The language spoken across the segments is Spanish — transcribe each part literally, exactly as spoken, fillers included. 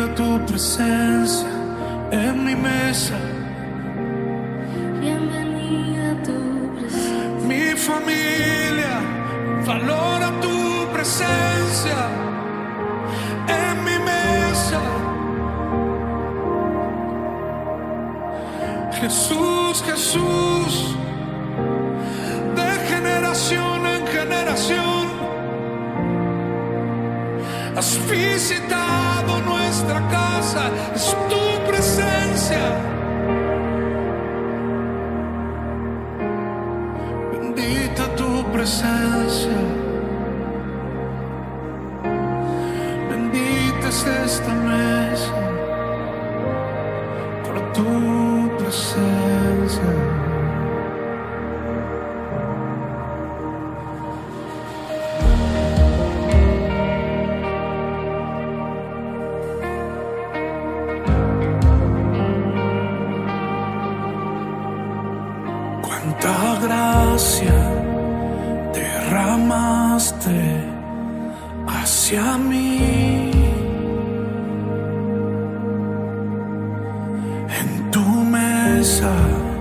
tu presencia en mi mesa. Bienvenida a tu presencia. Mi familia valora tu presencia en mi mesa. Jesús, Jesús, de generación en generación, has visitado nuestra casa, es tu presencia. Bendita tu presencia, bendita es esta mesa por tu presencia. Cuánta gracia derramaste hacia mí. En tu mesa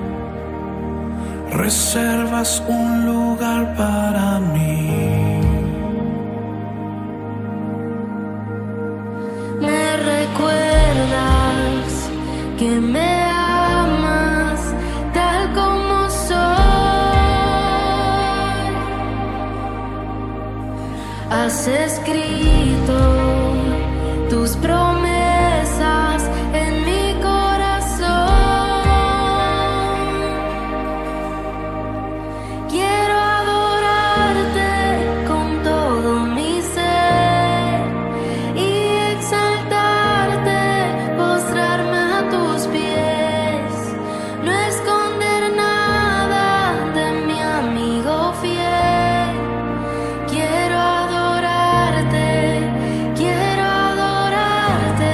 reservas un lugar para mí. Me recuerdas que me amas tal como soy. Has escrito tus promesas en mi corazón. Quiero adorarte con todo mi ser y exaltarte, postrarme a tus pies, no esconder nada de mi amigo fiel. Quiero adorarte, quiero adorarte.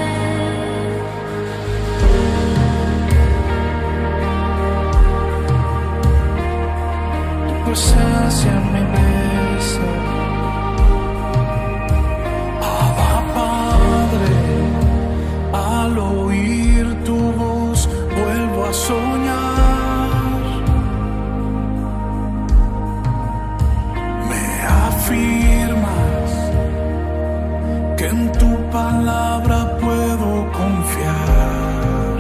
Tu presencia en mi mesa. Abba, Padre, al oír tu voz vuelvo a soñar. Me afirmas que en tu palabra puedo confiar.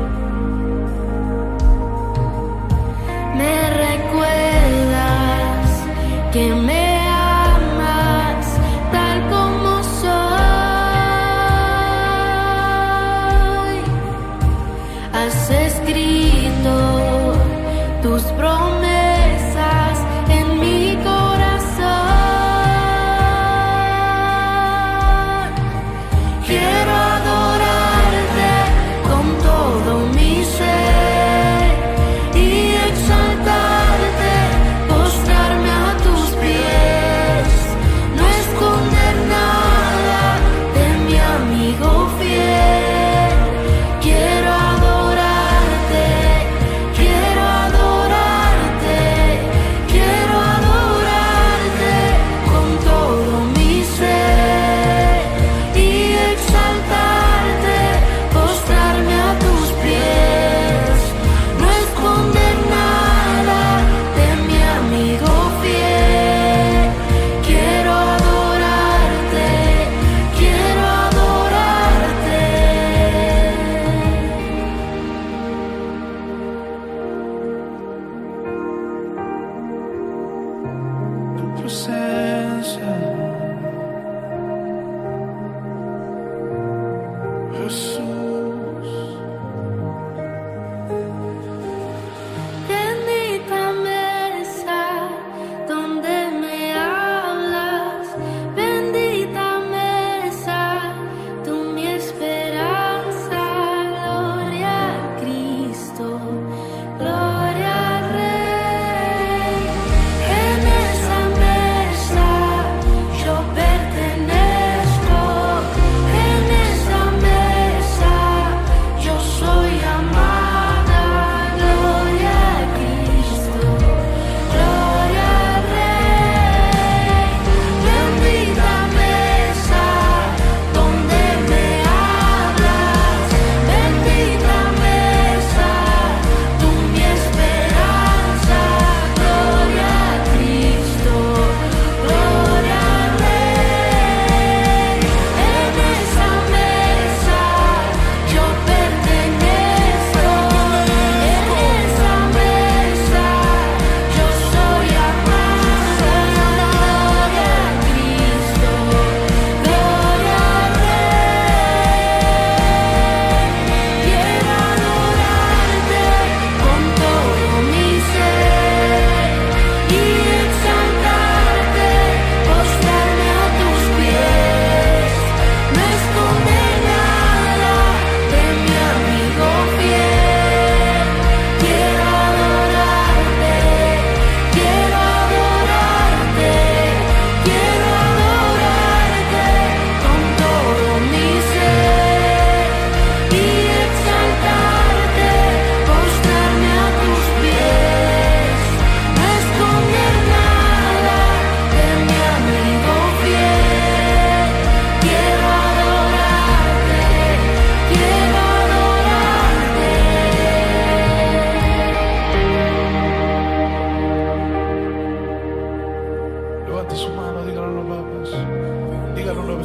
Me recuerdas que me amas tal como soy. Has escrito tus promesas en mi corazón. Quiero adorarte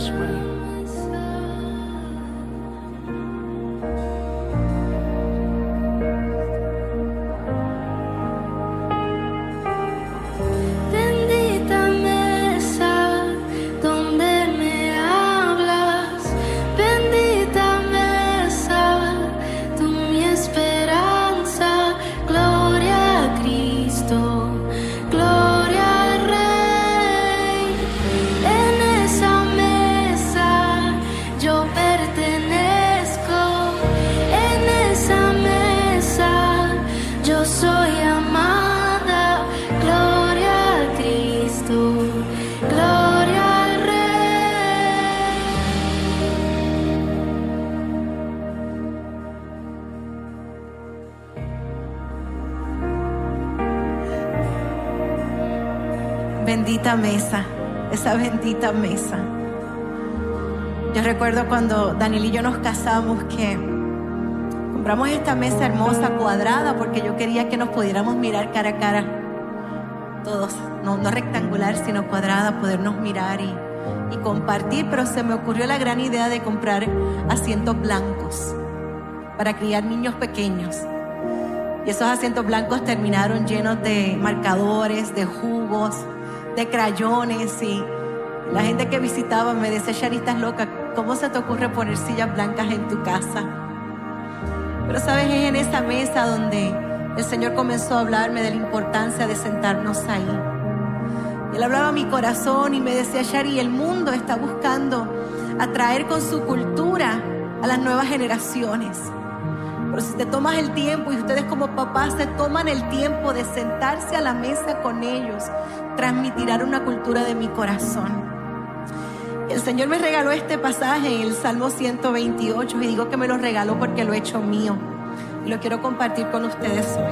let's pray. Bendita mesa, esa bendita mesa. Yo recuerdo cuando Daniel y yo nos casamos que compramos esta mesa hermosa, cuadrada, porque yo quería que nos pudiéramos mirar cara a cara. Todos, no, no rectangular, sino cuadrada, podernos mirar y, y compartir. Pero se me ocurrió la gran idea de comprar asientos blancos para criar niños pequeños. Y esos asientos blancos terminaron llenos de marcadores, de jugos, de crayones, y la gente que visitaba me decía: Shari, estás loca, ¿cómo se te ocurre poner sillas blancas en tu casa? Pero sabes, es en esa mesa donde el Señor comenzó a hablarme de la importancia de sentarnos ahí. Él hablaba a mi corazón y me decía: Shari, el mundo está buscando atraer con su cultura a las nuevas generaciones. Pero si te tomas el tiempo, y ustedes como papás se toman el tiempo de sentarse a la mesa con ellos, transmitirán una cultura de mi corazón. El Señor me regaló este pasaje en el Salmo ciento veintiocho, y digo que me lo regaló porque lo he hecho mío y lo quiero compartir con ustedes hoy.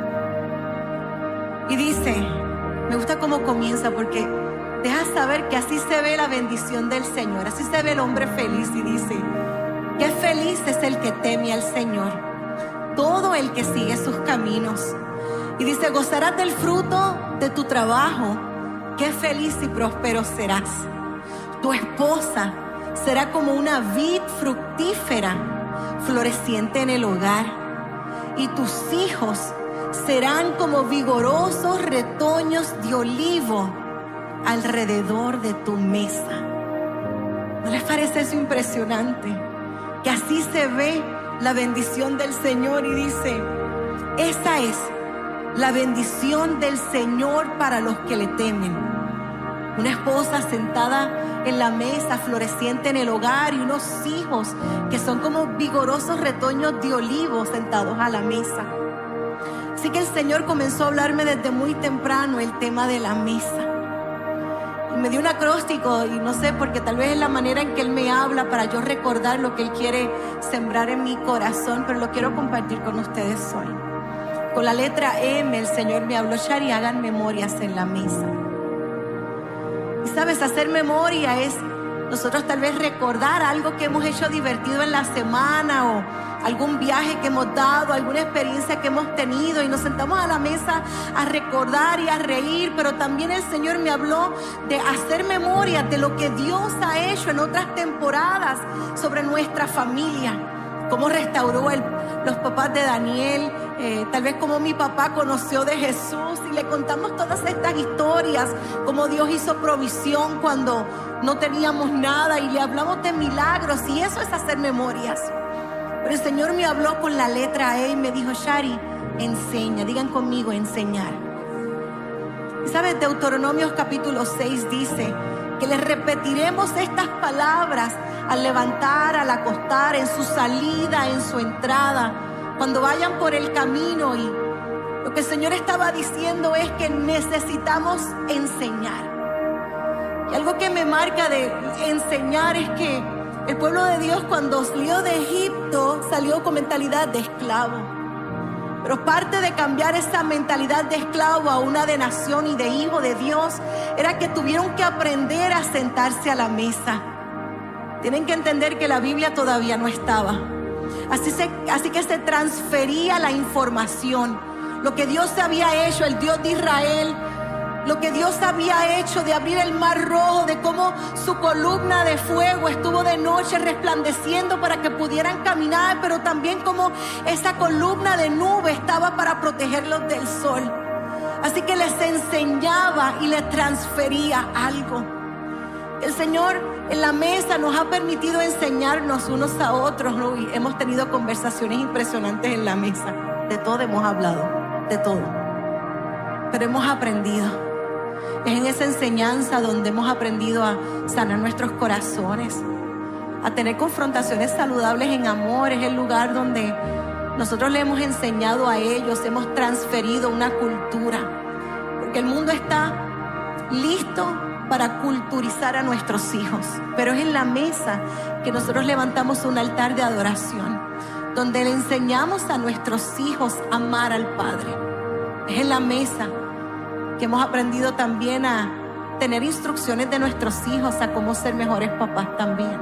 Y dice, me gusta cómo comienza, porque deja saber que así se ve la bendición del Señor, así se ve el hombre feliz. Y dice: qué feliz es el que teme al Señor, todo el que sigue sus caminos. Y dice: gozarás del fruto de tu trabajo, qué feliz y próspero serás. Tu esposa será como una vid fructífera, floreciente en el hogar. Y tus hijos serán como vigorosos retoños de olivo alrededor de tu mesa. ¿No les parece eso impresionante? Que así se ve la bendición del Señor. Y dice: esa es la bendición del Señor para los que le temen. Una esposa sentada en la mesa, floreciente en el hogar, y unos hijos que son como vigorosos retoños de olivo sentados a la mesa. Así que el Señor comenzó a hablarme desde muy temprano el tema de la mesa. Y me dio un acróstico, y no sé, porque tal vez es la manera en que Él me habla para yo recordar lo que Él quiere sembrar en mi corazón, pero lo quiero compartir con ustedes hoy. Con la letra M el Señor me habló: Shari, hagan memorias en la mesa. Y sabes, hacer memoria es nosotros tal vez recordar algo que hemos hecho divertido en la semana, o algún viaje que hemos dado, alguna experiencia que hemos tenido, y nos sentamos a la mesa a recordar y a reír. Pero también el Señor me habló de hacer memoria de lo que Dios ha hecho en otras temporadas sobre nuestra familia. Cómo restauró el, los papás de Daniel, eh, tal vez como mi papá conoció de Jesús, y le contamos todas estas historias, cómo Dios hizo provisión cuando no teníamos nada, y le hablamos de milagros, y eso es hacer memorias. Pero el Señor me habló con la letra E y me dijo: Shari, enseña. Digan conmigo: enseñar. Y sabes, Deuteronomios capítulo seis dice que les repetiremos estas palabras al levantar, al acostar, en su salida, en su entrada, cuando vayan por el camino. Y lo que el Señor estaba diciendo es que necesitamos enseñar. Y algo que me marca de enseñar es que el pueblo de Dios, cuando salió de Egipto, salió con mentalidad de esclavo. Pero parte de cambiar esa mentalidad de esclavo a una de nación y de hijo de Dios era que tuvieron que aprender a sentarse a la mesa. Tienen que entender que la Biblia todavía no estaba. Así, se, así que se transfería la información. Lo que Dios se había hecho, el Dios de Israel, lo que Dios había hecho de abrir el mar rojo, de cómo su columna de fuego estuvo de noche resplandeciendo para que pudieran caminar, pero también como esa columna de nube estaba para protegerlos del sol. Así que les enseñaba y les transfería algo. El Señor en la mesa nos ha permitido enseñarnos unos a otros, ¿no? Y hemos tenido conversaciones impresionantes en la mesa. De todo hemos hablado, de todo. Pero hemos aprendido. Es en esa enseñanza donde hemos aprendido a sanar nuestros corazones, a tener confrontaciones saludables en amor. Es el lugar donde nosotros le hemos enseñado a ellos, hemos transferido una cultura. Porque el mundo está listo para culturizar a nuestros hijos. Pero es en la mesa que nosotros levantamos un altar de adoración, donde le enseñamos a nuestros hijos a amar al Padre. Es en la mesa que hemos aprendido también a tener instrucciones de nuestros hijos a cómo ser mejores papás también.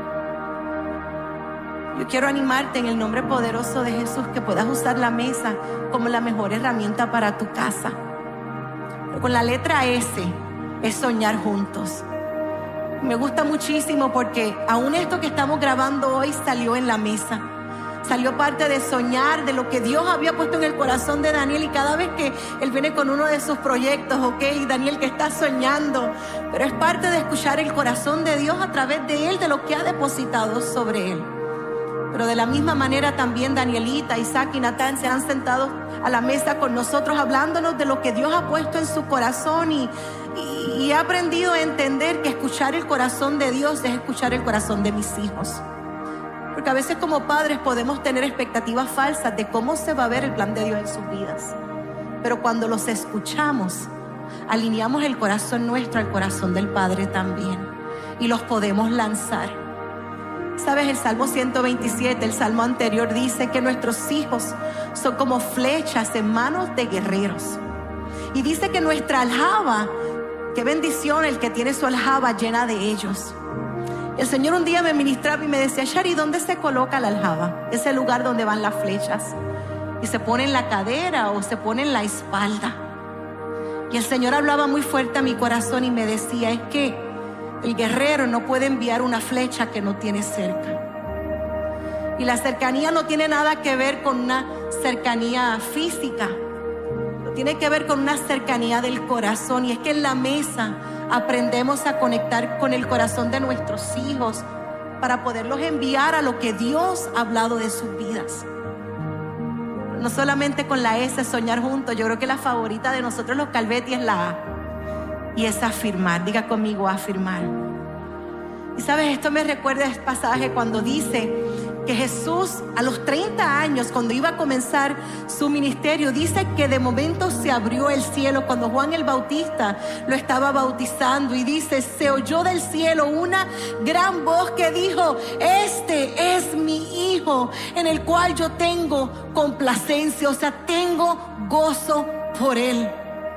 Yo quiero animarte en el nombre poderoso de Jesús que puedas usar la mesa como la mejor herramienta para tu casa. Pero con la letra S es soñar juntos. Me gusta muchísimo porque aún esto que estamos grabando hoy salió en la mesa. Salió parte de soñar, de lo que Dios había puesto en el corazón de Daniel. Y cada vez que él viene con uno de sus proyectos, ok, Daniel, que está soñando, pero es parte de escuchar el corazón de Dios a través de él, de lo que ha depositado sobre él. Pero de la misma manera también Danielita, Isaac y Natán se han sentado a la mesa con nosotros hablándonos de lo que Dios ha puesto en su corazón. Y, y, y he aprendido a entender que escuchar el corazón de Dios es escuchar el corazón de mis hijos. Porque a veces como padres podemos tener expectativas falsas de cómo se va a ver el plan de Dios en sus vidas. Pero cuando los escuchamos, alineamos el corazón nuestro al corazón del Padre también. Y los podemos lanzar. ¿Sabes? El Salmo ciento veintisiete, el Salmo anterior, dice que nuestros hijos son como flechas en manos de guerreros. Y dice que nuestra aljaba, qué bendición el que tiene su aljaba llena de ellos. El Señor un día me ministraba y me decía: Shari, ¿dónde se coloca la aljaba? Ese lugar donde van las flechas. Y se pone en la cadera o se pone en la espalda. Y el Señor hablaba muy fuerte a mi corazón y me decía: es que el guerrero no puede enviar una flecha que no tiene cerca. Y la cercanía no tiene nada que ver con una cercanía física. No tiene que ver con una cercanía del corazón. Y es que en la mesa aprendemos a conectar con el corazón de nuestros hijos para poderlos enviar a lo que Dios ha hablado de sus vidas. No solamente con la S, soñar juntos. Yo creo que la favorita de nosotros los Calvetti es la A. Y es afirmar. Diga conmigo, afirmar. Y sabes, esto me recuerda a este pasaje cuando dice que Jesús a los treinta años, cuando iba a comenzar su ministerio, dice que de momento se abrió el cielo cuando Juan el Bautista lo estaba bautizando. Y dice, se oyó del cielo una gran voz que dijo: este es mi hijo en el cual yo tengo complacencia, o sea, tengo gozo por él.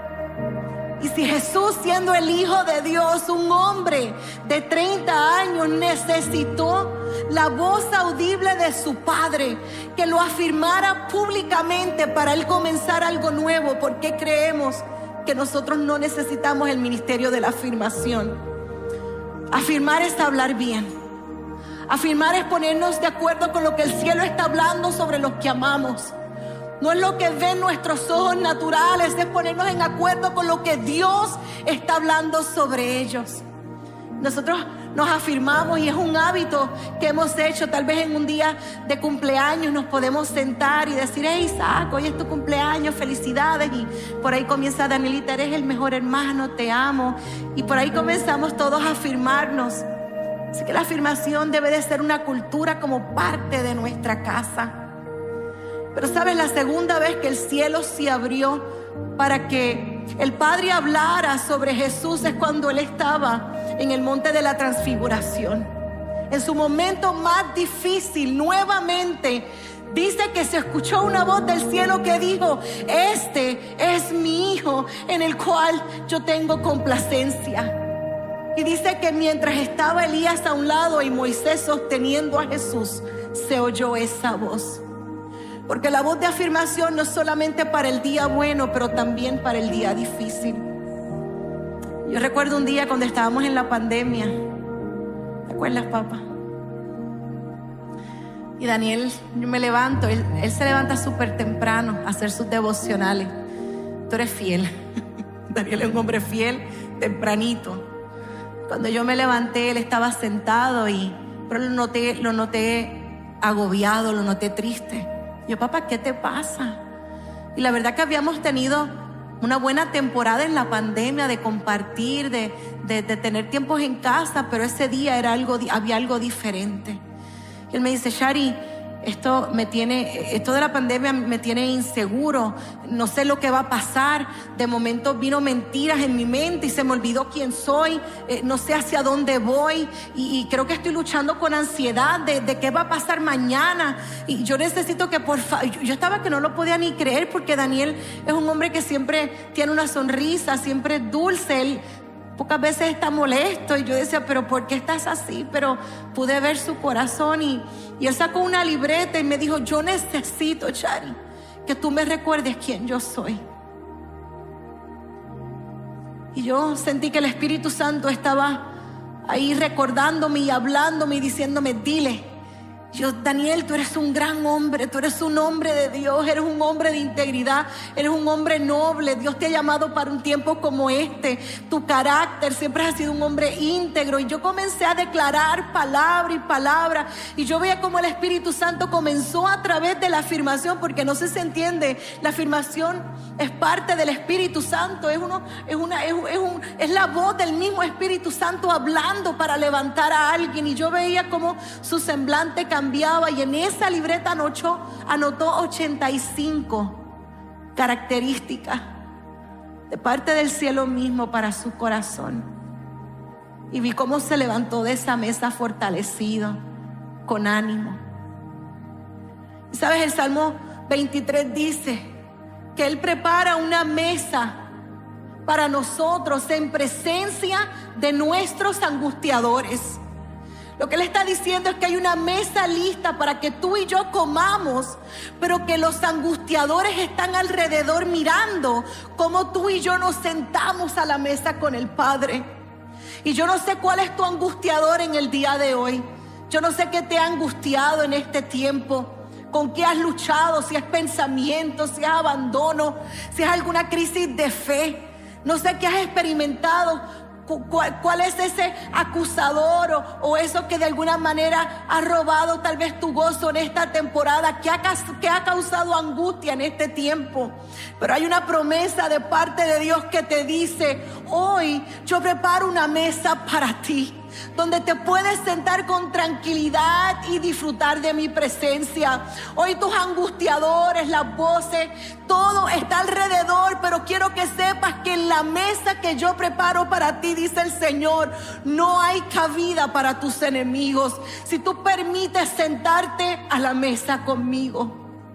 Y si Jesús, siendo el Hijo de Dios, un hombre de treinta años, necesitó la voz audible de su Padre que lo afirmara públicamente para él comenzar algo nuevo, ¿por qué creemos que nosotros no necesitamos el ministerio de la afirmación? Afirmar es hablar bien. Afirmar es ponernos de acuerdo con lo que el cielo está hablando sobre los que amamos. No es lo que ven nuestros ojos naturales, es ponernos en acuerdo con lo que Dios está hablando sobre ellos. Nosotros nos afirmamos y es un hábito que hemos hecho. Tal vez en un día de cumpleaños nos podemos sentar y decir: hey Isaac, hoy es tu cumpleaños, felicidades. Y por ahí comienza Danielita: eres el mejor hermano, te amo. Y por ahí comenzamos todos a afirmarnos. Así que la afirmación debe de ser una cultura como parte de nuestra casa. Pero ¿sabes? La segunda vez que el cielo se abrió para que el Padre hablara sobre Jesús es cuando Él estaba en el monte de la transfiguración. En su momento más difícil, nuevamente, dice que se escuchó una voz del cielo que dijo: este es mi hijo en el cual yo tengo complacencia. Y dice que mientras estaba Elías a un lado y Moisés sosteniendo a Jesús, se oyó esa voz. Porque la voz de afirmación no es solamente para el día bueno, pero también para el día difícil. Yo recuerdo un día cuando estábamos en la pandemia. ¿Te acuerdas, papá? Y Daniel, yo me levanto, él, él se levanta súper temprano a hacer sus devocionales. Tú eres fiel. Daniel es un hombre fiel, tempranito. Cuando yo me levanté, él estaba sentado, y, pero lo noté, lo noté agobiado, lo noté triste. Yo, papá, ¿qué te pasa? Y la verdad que habíamos tenido una buena temporada en la pandemia de compartir, de, de, de tener tiempos en casa, pero ese día era algo, había algo diferente. Y él me dice, Shari, esto me tiene, esto de la pandemia me tiene inseguro, no sé lo que va a pasar. De momento vino mentiras en mi mente y se me olvidó quién soy, eh, no sé hacia dónde voy, y, y creo que estoy luchando con ansiedad de, de qué va a pasar mañana. Y yo necesito que por favor, yo estaba que no lo podía ni creer, porque Daniel es un hombre que siempre tiene una sonrisa, siempre es dulce, él pocas veces está molesto, y yo decía, pero ¿por qué estás así? Pero pude ver su corazón, y, y él sacó una libreta y me dijo, yo necesito, Shari, que tú me recuerdes quién yo soy. Y yo sentí que el Espíritu Santo estaba ahí recordándome y hablándome y diciéndome, dile. Yo, Daniel, tú eres un gran hombre, tú eres un hombre de Dios, eres un hombre de integridad, eres un hombre noble. Dios te ha llamado para un tiempo como este. Tu carácter, siempre has sido un hombre íntegro. Y yo comencé a declarar palabra y palabra, y yo veía como el Espíritu Santo comenzó a través de la afirmación, porque no sé si se entiende, la afirmación es parte del Espíritu Santo, es, uno, es, una, es, es, un, es la voz del mismo Espíritu Santo hablando para levantar a alguien. Y yo veía como su semblante cambiaba. Cambiaba, y en esa libreta anotó, anotó ochenta y cinco características de parte del cielo mismo para su corazón. Y vi cómo se levantó de esa mesa fortalecido, con ánimo. Y sabes, el Salmo veintitrés dice que Él prepara una mesa para nosotros en presencia de nuestros angustiadores. Lo que Él está diciendo es que hay una mesa lista para que tú y yo comamos, pero que los angustiadores están alrededor mirando cómo tú y yo nos sentamos a la mesa con el Padre. Y yo no sé cuál es tu angustiador en el día de hoy. Yo no sé qué te ha angustiado en este tiempo, con qué has luchado, si es pensamiento, si es abandono, si es alguna crisis de fe. No sé qué has experimentado. ¿Cuál, cuál es ese acusador o, o eso que de alguna manera ha robado tal vez tu gozo en esta temporada, que ha, que ha causado angustia en este tiempo? Pero hay una promesa de parte de Dios que te dice, hoy yo preparo una mesa para ti, donde te puedes sentar con tranquilidad y disfrutar de mi presencia. Hoy tus angustiadores, las voces, todo está alrededor, pero quiero que sepas que en la mesa que yo preparo para ti, dice el Señor, no hay cabida para tus enemigos, si tú permites sentarte a la mesa conmigo.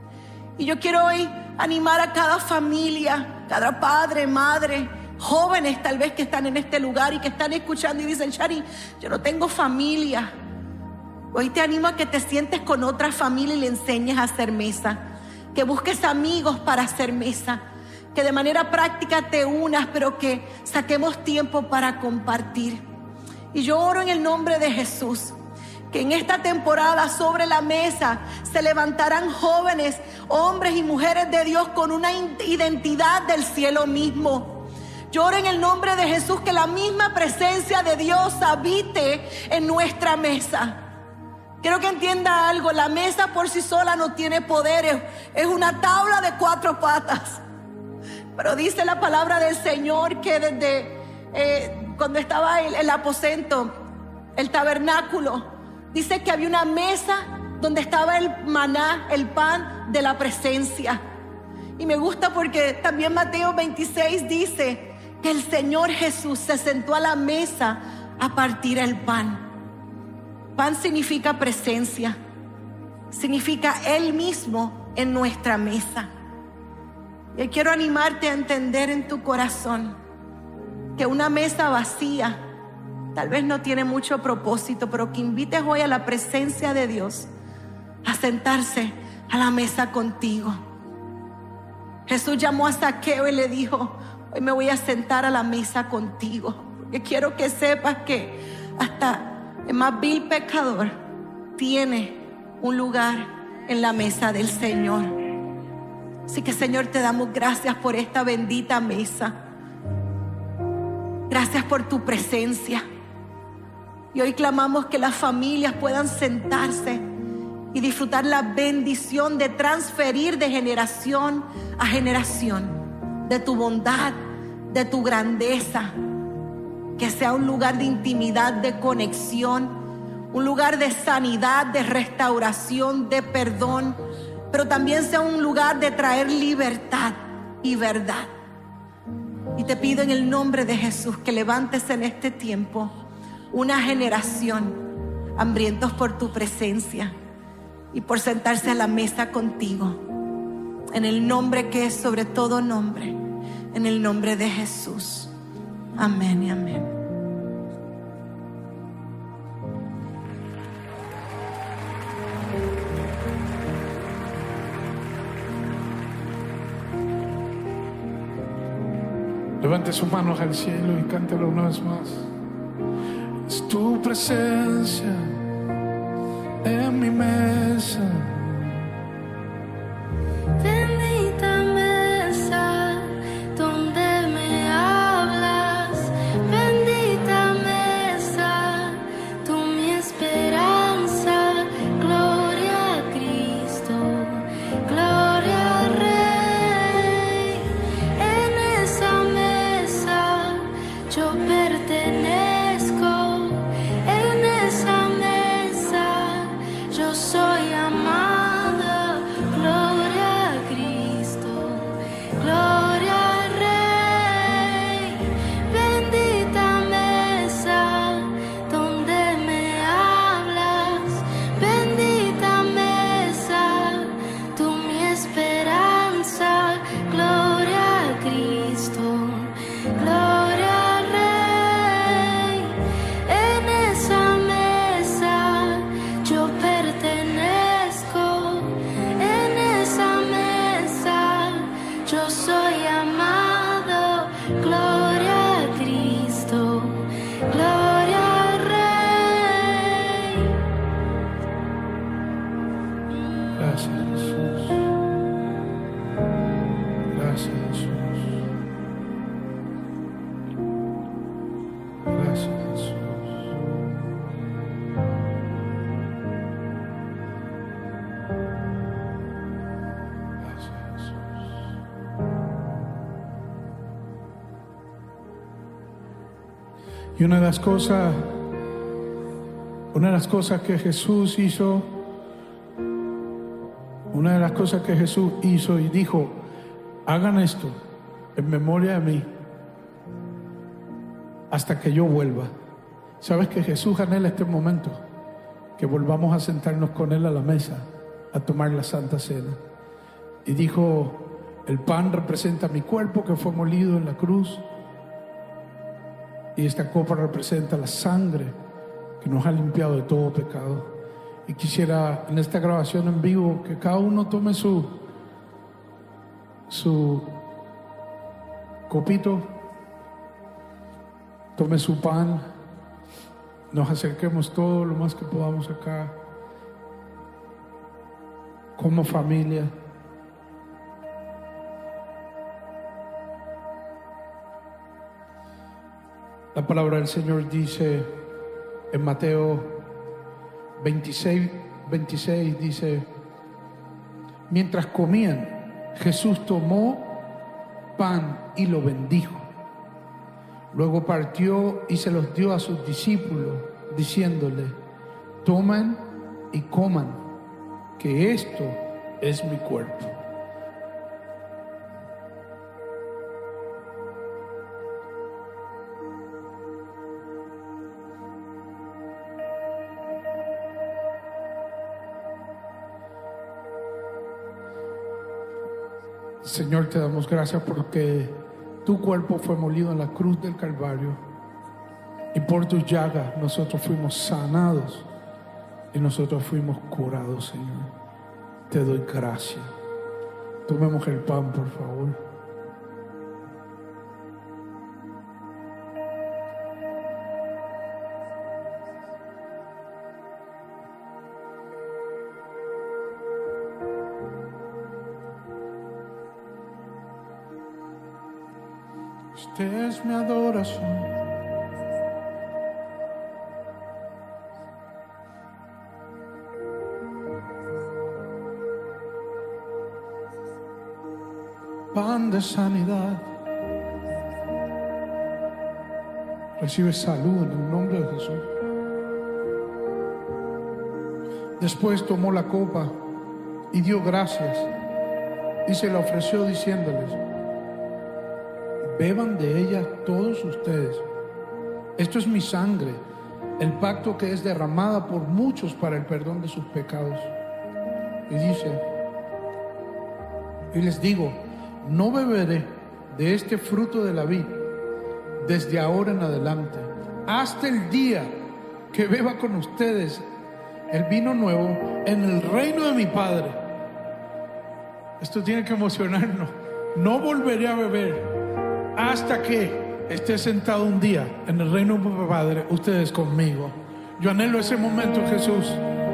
Y yo quiero hoy animar a cada familia, cada padre, madre, jóvenes tal vez que están en este lugar y que están escuchando y dicen, Shari, yo no tengo familia. Hoy te animo a que te sientes con otra familia y le enseñes a hacer mesa, que busques amigos para hacer mesa, que de manera práctica te unas, pero que saquemos tiempo para compartir. Y yo oro en el nombre de Jesús, que en esta temporada sobre la mesa se levantarán jóvenes, hombres y mujeres de Dios con una identidad del cielo mismo. Yo oro en el nombre de Jesús que la misma presencia de Dios habite en nuestra mesa. Quiero que entienda algo, la mesa por sí sola no tiene poderes, es una tabla de cuatro patas. Pero dice la palabra del Señor que desde eh, cuando estaba el, el aposento, el tabernáculo, dice que había una mesa donde estaba el maná, el pan de la presencia. Y me gusta porque también Mateo veintiséis dice que el Señor Jesús se sentó a la mesa a partir el pan. Pan significa presencia, significa Él mismo en nuestra mesa. Y quiero animarte a entender en tu corazón que una mesa vacía tal vez no tiene mucho propósito, pero que invites hoy a la presencia de Dios a sentarse a la mesa contigo. Jesús llamó a Zaqueo y le dijo, hoy me voy a sentar a la mesa contigo. Que quiero que sepas que hasta el más vil pecador tiene un lugar en la mesa del Señor. Así que, Señor, te damos gracias por esta bendita mesa. Gracias por tu presencia. Y hoy clamamos que las familias puedan sentarse y disfrutar la bendición de transferir de generación a generación de tu bondad, de tu grandeza. Que sea un lugar de intimidad, de conexión, un lugar de sanidad, de restauración, de perdón, pero también sea un lugar de traer libertad y verdad. Y te pido en el nombre de Jesús que levantes en este tiempo una generación hambrientos por tu presencia y por sentarse a la mesa contigo. En el nombre que es sobre todo nombre, en el nombre de Jesús. Amén y amén. Levante sus manos al cielo y cántalo una vez más. Es tu presencia en mi mesa. Bendita mesa donde me hablas, bendita mesa, tú mi esperanza, gloria a Cristo, gloria al Rey. En esa mesa yo pertenezco, en esa mesa yo soy amada, gloria a Cristo, gloria al Rey. Bendita mesa donde me hablas, bendita mesa, tú mi esperanza, gloria a Cristo, gloria al Rey. En esa mesa yo pertenezco, en esa mesa yo soy amado, gloria a Cristo, gloria al Rey. Gracias, Jesús. Gracias, Jesús. Gracias, Jesús. Gracias, Jesús. Y una de las cosas, una de las cosas que Jesús hizo, una de las cosas que Jesús hizo y dijo: hagan esto en memoria de mí hasta que yo vuelva. ¿Sabes que Jesús anhela este momento? Que volvamos a sentarnos con Él a la mesa a tomar la Santa Cena. Y dijo: el pan representa mi cuerpo que fue molido en la cruz, y esta copa representa la sangre que nos ha limpiado de todo pecado. Y quisiera en esta grabación en vivo que cada uno tome su su copito, tome su pan, nos acerquemos todo lo más que podamos acá como familia. La palabra del Señor dice en Mateo veintiséis, veintiséis, dice: mientras comían, Jesús tomó pan y lo bendijo. Luego partió y se los dio a sus discípulos, diciéndole: tomen y coman, que esto es mi cuerpo. Señor, te damos gracias porque tu cuerpo fue molido en la cruz del Calvario y por tus llagas nosotros fuimos sanados y nosotros fuimos curados, Señor. Te doy gracias. Tomemos el pan, por favor. Esta es mi adoración. Pan de sanidad. Recibe salud en el nombre de Jesús. Después tomó la copa y dio gracias y se la ofreció diciéndoles: beban de ella todos ustedes. Esto es mi sangre, el pacto que es derramada por muchos para el perdón de sus pecados. Y dice, y les digo, no beberé de este fruto de la vid desde ahora en adelante, hasta el día que beba con ustedes el vino nuevo en el reino de mi Padre. Esto tiene que emocionarnos. No volveré a beber hasta que esté sentado un día en el reino de mi Padre, ustedes conmigo. Yo anhelo ese momento, Jesús.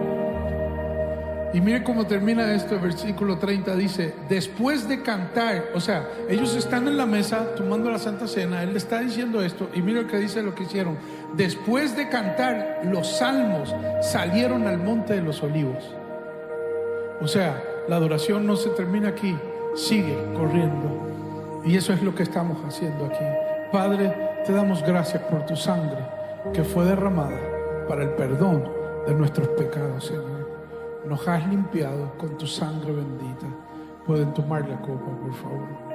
Y mire cómo termina esto, el versículo treinta dice, después de cantar, o sea, ellos están en la mesa tomando la Santa Cena, Él le está diciendo esto, y mire lo que dice lo que hicieron. Después de cantar los salmos, salieron al monte de los olivos. O sea, la adoración no se termina aquí, sigue corriendo. Y eso es lo que estamos haciendo aquí. Padre, te damos gracias por tu sangre que fue derramada para el perdón de nuestros pecados, Señor. Nos has limpiado con tu sangre bendita. Pueden tomar la copa, por favor.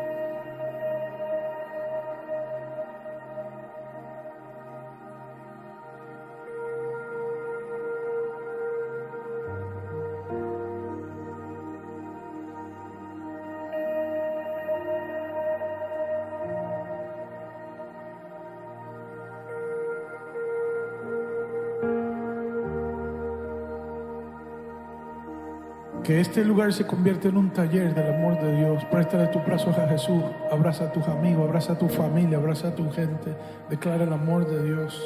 Que este lugar se convierta en un taller del amor de Dios. Préstale tus brazos a Jesús. Abraza a tus amigos, abraza a tu familia, abraza a tu gente. Declara el amor de Dios.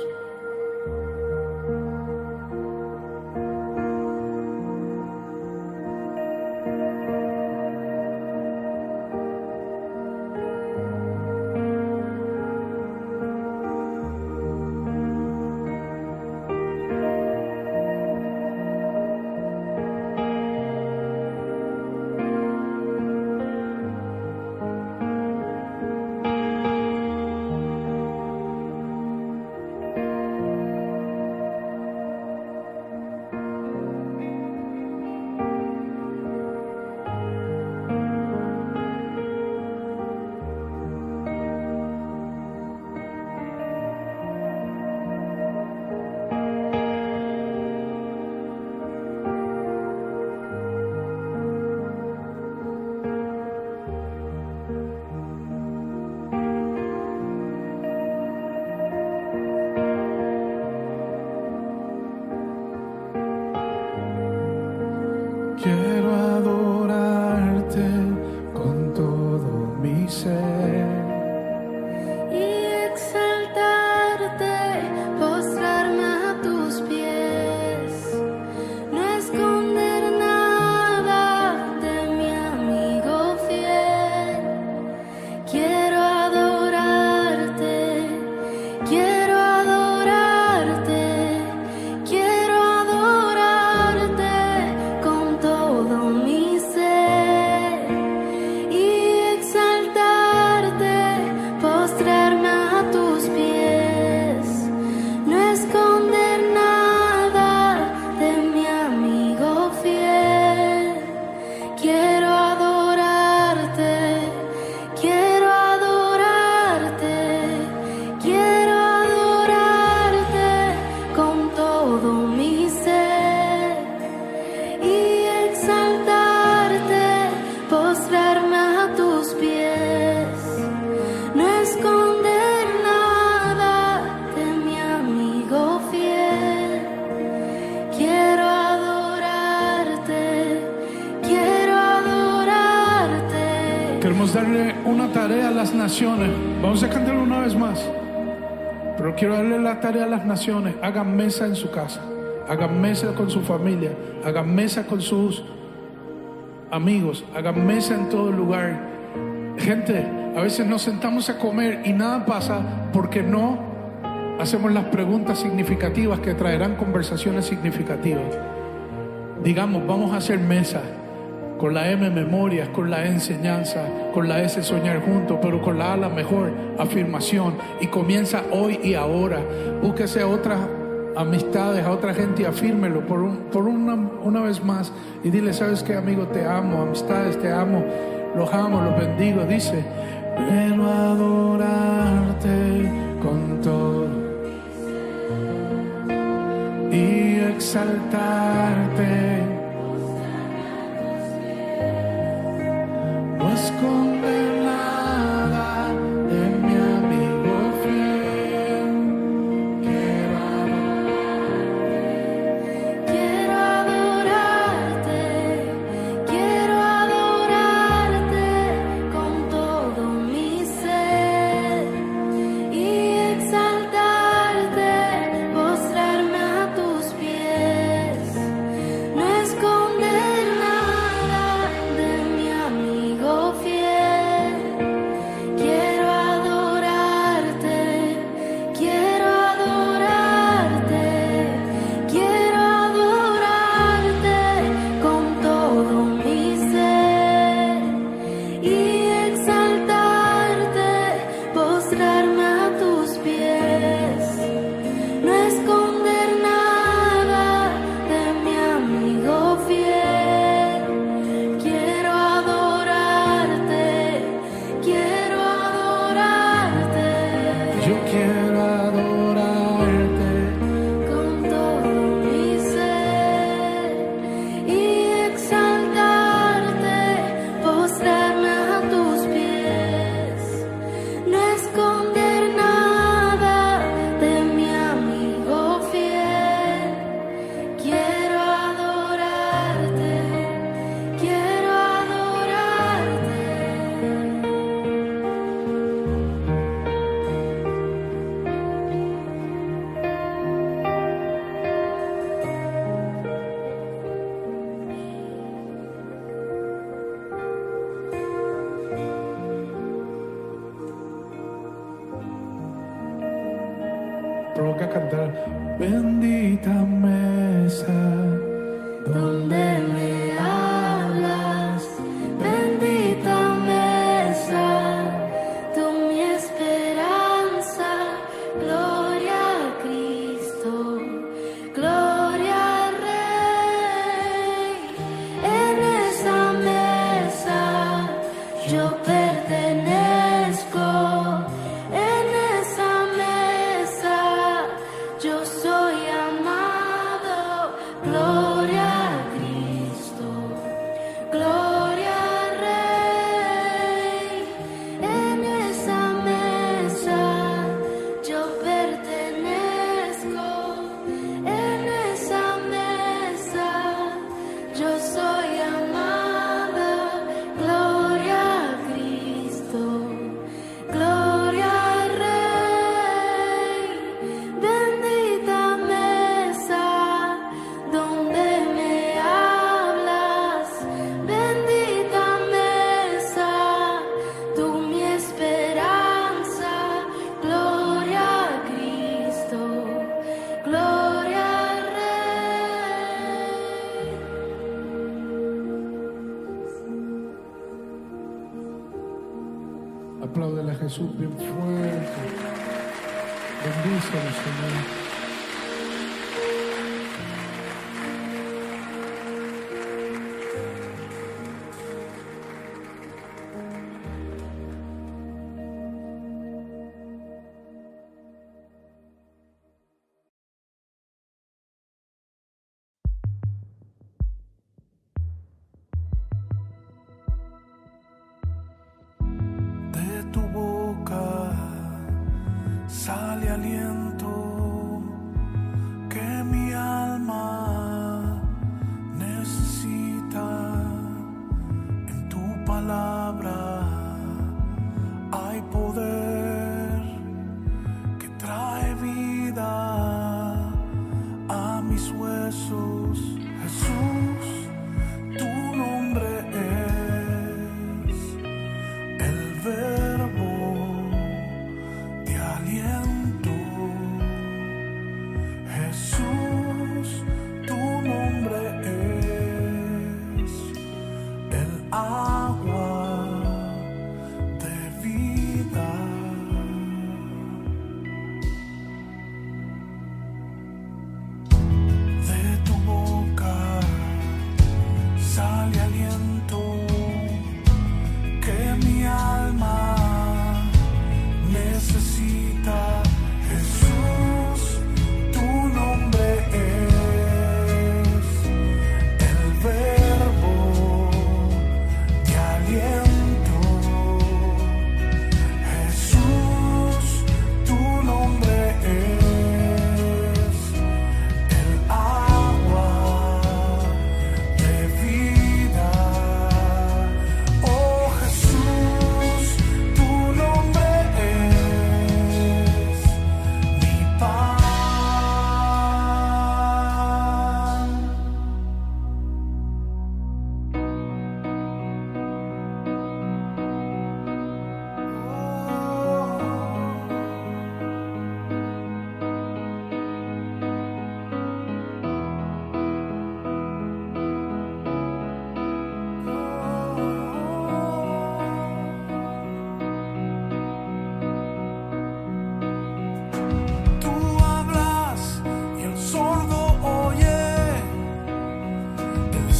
Quiero adorarte con todo mi ser y exaltarte, postrarme a tus pies, no esconder nada de mi amigo fiel. Quiero adorarte, quiero adorarte, quiero adorarte con todo mi ser y exaltarte, postrarme a tus pies, no esconder nada de mi amigo fiel. Quiero adorarte, quiero adorarte, quiero adorarte con todo mi ser y exaltarte, postrarme a tus pies, no esconder nada de mi amigo fiel. Quiero adorarte, quiero adorarte. Queremos darle una tarea a las naciones. Vamos a cantarlo una vez más. Pero quiero darle la tarea a las naciones. Hagan mesa en su casa. Hagan mesa con su familia. Hagan mesa con sus amigos. Hagan mesa en todo lugar. Gente, A veces nos sentamos a comer y nada pasa porque no hacemos las preguntas significativas que traerán conversaciones significativas. Digamos, vamos a hacer mesa. Con la M, memorias, con la E, enseñanza, con la S, soñar juntos, pero con la A, la mejor, afirmación. Y comienza hoy y ahora. Búsquese a otras amistades, a otra gente y afírmelo por, un, por una, una vez más. Y dile, ¿sabes qué, amigo? Te amo, amistades, te amo, los amo, los bendigo. Dice, quiero adorarte con todo y exaltarte. No esconde nada de mi amigo fiel. Quiero adorarte, Quiero adorarte, quiero adorarte con todo mi ser y exaltarte, postrarme a tus pies, no esconder nada de mi amigo fiel. Quiero adorarte, quiero adorarte, quiero adorarte con todo mi ser y exaltarte, postrarme a tus pies, no esconder nada de mi amigo fiel. Quiero adorarte, quiero adorarte Yo quiero adorarte. con todo mi ser y exaltarte, postrarme a tus pies, no esconder nada de mi amigo fiel. Quiero adorarte, quiero adorarte. Provoca a cantar. Bendita mesa Donde me hablas, bendita mesa, tú mi esperanza, gloria a Cristo, gloria al Rey. En esa mesa yo pertenezco, en esa mesa yo soy amado, gloria a Cristo, gloria al Rey. En esa mesa yo pertenezco, en esa mesa yo soy amada, gloria a Cristo, gloria al Rey. Bendita mesa donde me hablas, bendita mesa, tú mi esperanza, gloria a Cristo, gloria al Rey. Apláudele a Jesús bien fuerte. Bendícelo, Señor. De tu boca sale aliento que mi alma necesita. En tu palabra hay poder que trae vida a mis huesos. Jesús, tu nombre es el Verbo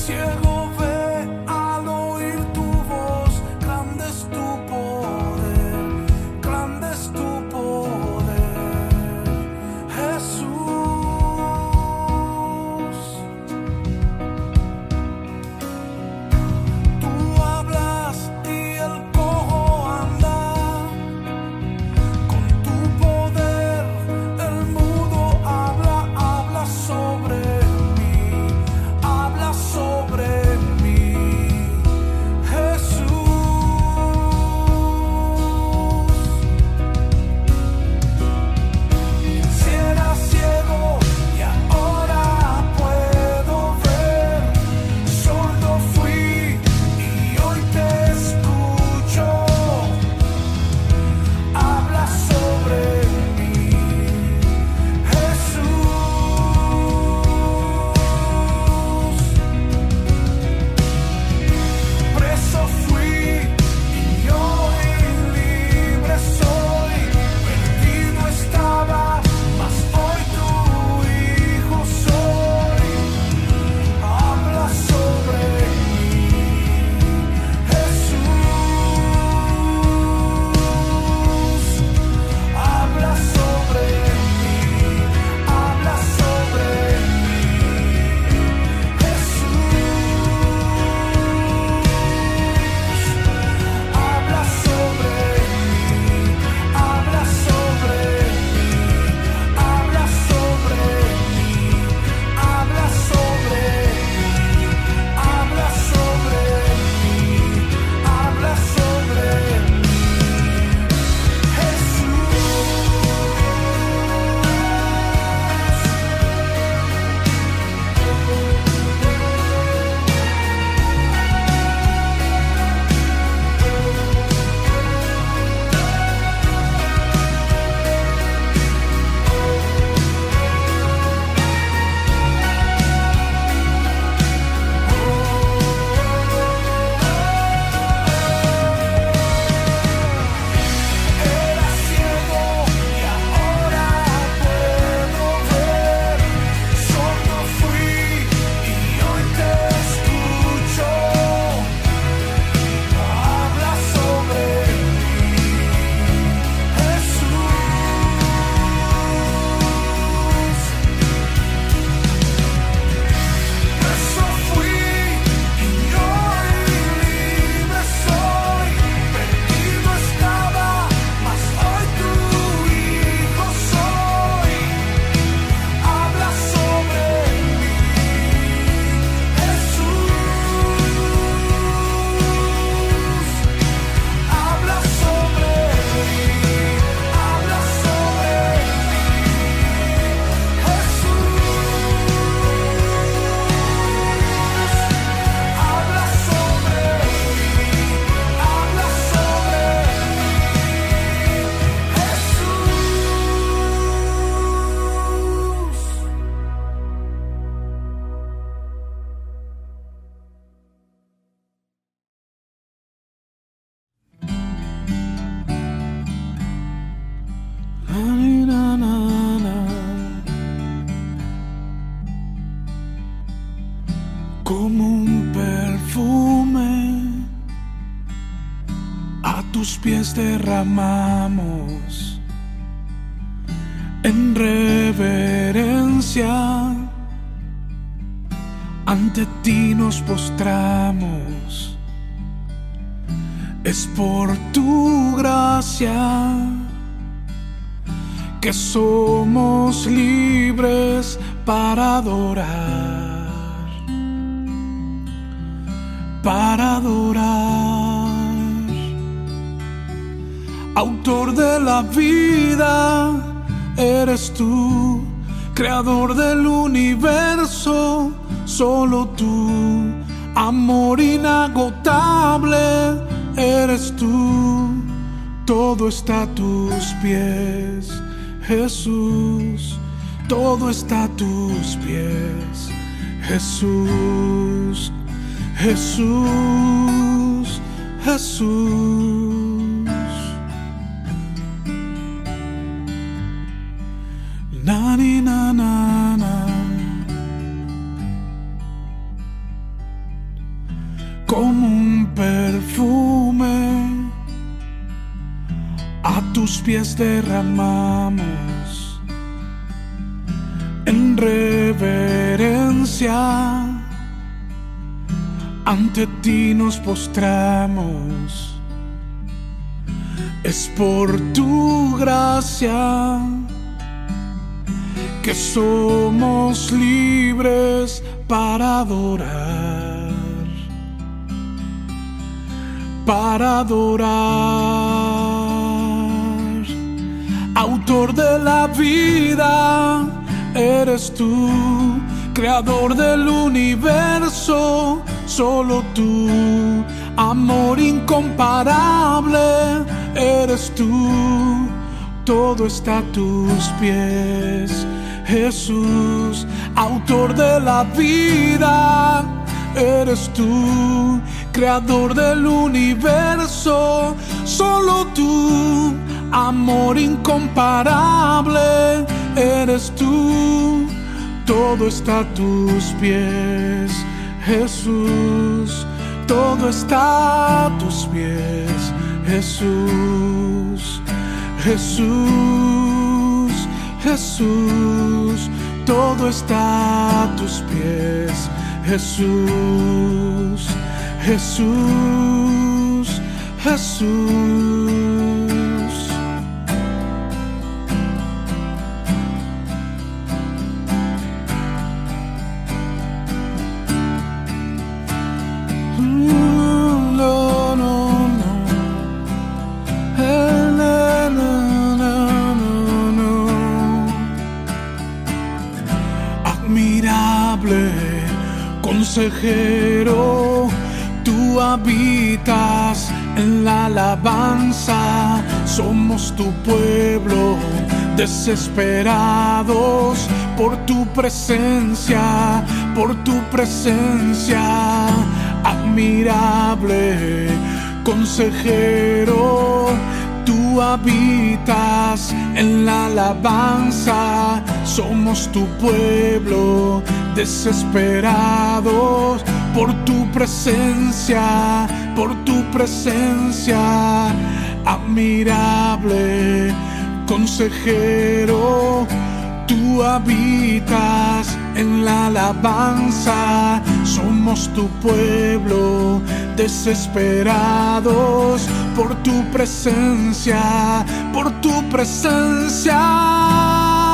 ciego ve al oír tu voz. Grande es tu poder, grande es tu poder, Jesús. Tú hablas y el cojo anda. Con tu poder el mudo habla, habla sobre mí, habla sobre mí, Jesús. Si era ciego y ahora puedo ver, sordo fui y hoy te escucho. Habla sobre mí, Jesús. Preso fui y hoy libre soy. Perdido estaba, mas hoy tu hijo soy. Habla sobre mí, Jesús. Habla sobre mí, habla sobre mí, Jesús. Habla sobre mí, habla sobre mí, habla sobre mí, habla sobre mí, habla sobre mí, habla sobre mí, Jesús. Era ciego y ahora puedo ver, sordo fui y hoy te escucho. Habla sobre mí, Jesús. Preso fui y hoy libre soy. Perdido estaba, mas hoy tu hijo soy. Habla sobre mí, Jesús. Habla sobre mí, habla sobre mí, Jesús. Habla sobre mí, habla sobre mí, Jesús. Na, na, na. Como un perfume a tus pies derramamos en reverencia. Ante ti nos postramos, es por tu gracia que somos libres para adorar, para adorar. Autor de la vida eres tú, creador del universo, solo tú. Amor inagotable eres tú, todo está a tus pies, Jesús. Todo está a tus pies, Jesús, Jesús, Jesús. Na, ni, na, na, na. como un perfume, a tus pies derramamos en reverencia. Ante ti nos postramos, es por tu gracia que somos libres para adorar, para adorar. Autor de la vida eres tú, creador del universo, solo tú. Amor incomparable eres tú, todo está a tus pies, Jesús. Autor de la vida eres tú, creador del universo, solo tú. Amor incomparable eres tú, todo está a tus pies, Jesús. Todo está a tus pies, Jesús. Jesús, Jesús, todo está a tus pies, Jesús. Jesús, Jesús. Consejero, tú habitas en la alabanza. Somos tu pueblo, desesperados por tu presencia, por tu presencia. Admirable consejero, tú habitas en la alabanza. Somos tu pueblo, desesperados por tu presencia, por tu presencia. Admirable consejero, tú habitas en la alabanza. Somos tu pueblo, desesperados por tu presencia, por tu presencia.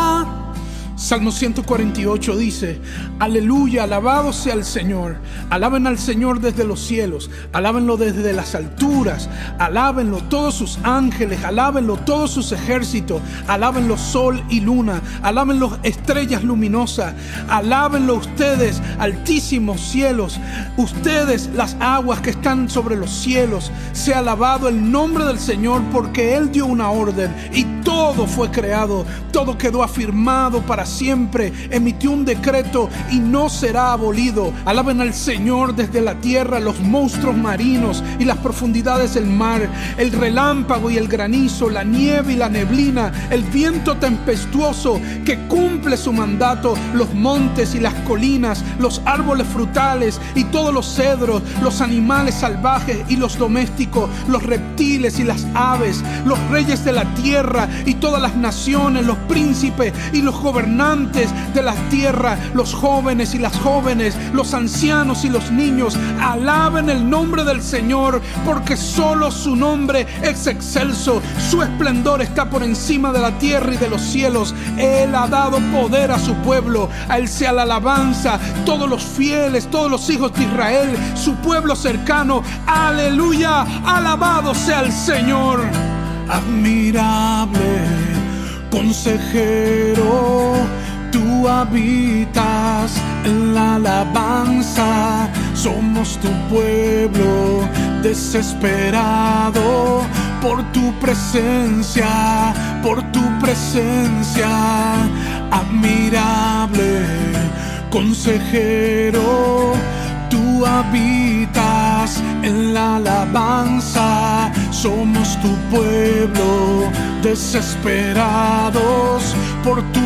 Salmo ciento cuarenta y ocho dice: aleluya, alabado sea el Señor. Alaben al Señor desde los cielos, alábenlo desde las alturas, alábenlo todos sus ángeles, alábenlo todos sus ejércitos, alábenlo sol y luna, alábenlo estrellas luminosas, alábenlo ustedes, altísimos cielos, ustedes las aguas que están sobre los cielos. Sea alabado el nombre del Señor, porque Él dio una orden y todo fue creado, todo quedó afirmado para siempre, emitió un decreto y no será abolido. Alaben al Señor desde la tierra, los monstruos marinos y las profundidades del mar, el relámpago y el granizo, la nieve y la neblina, el viento tempestuoso que cumple su mandato, los montes y las colinas, los árboles frutales y todos los cedros, los animales salvajes y los domésticos, los reptiles y las aves, los reyes de la tierra y todas las naciones, los príncipes y los gobernantes de la tierra, los jóvenes y las jóvenes, los ancianos y los niños. Alaben el nombre del Señor, porque solo su nombre es excelso. Su esplendor está por encima de la tierra y de los cielos. Él ha dado poder a su pueblo, a Él sea la alabanza, todos los fieles, todos los hijos de Israel, su pueblo cercano. Aleluya, alabado sea el Señor. Admirable consejero, tú habitas en la alabanza. Somos tu pueblo, desesperado por tu presencia, por tu presencia. Admirable consejero, tú habitas en la alabanza. Somos tu pueblo, desesperados por tu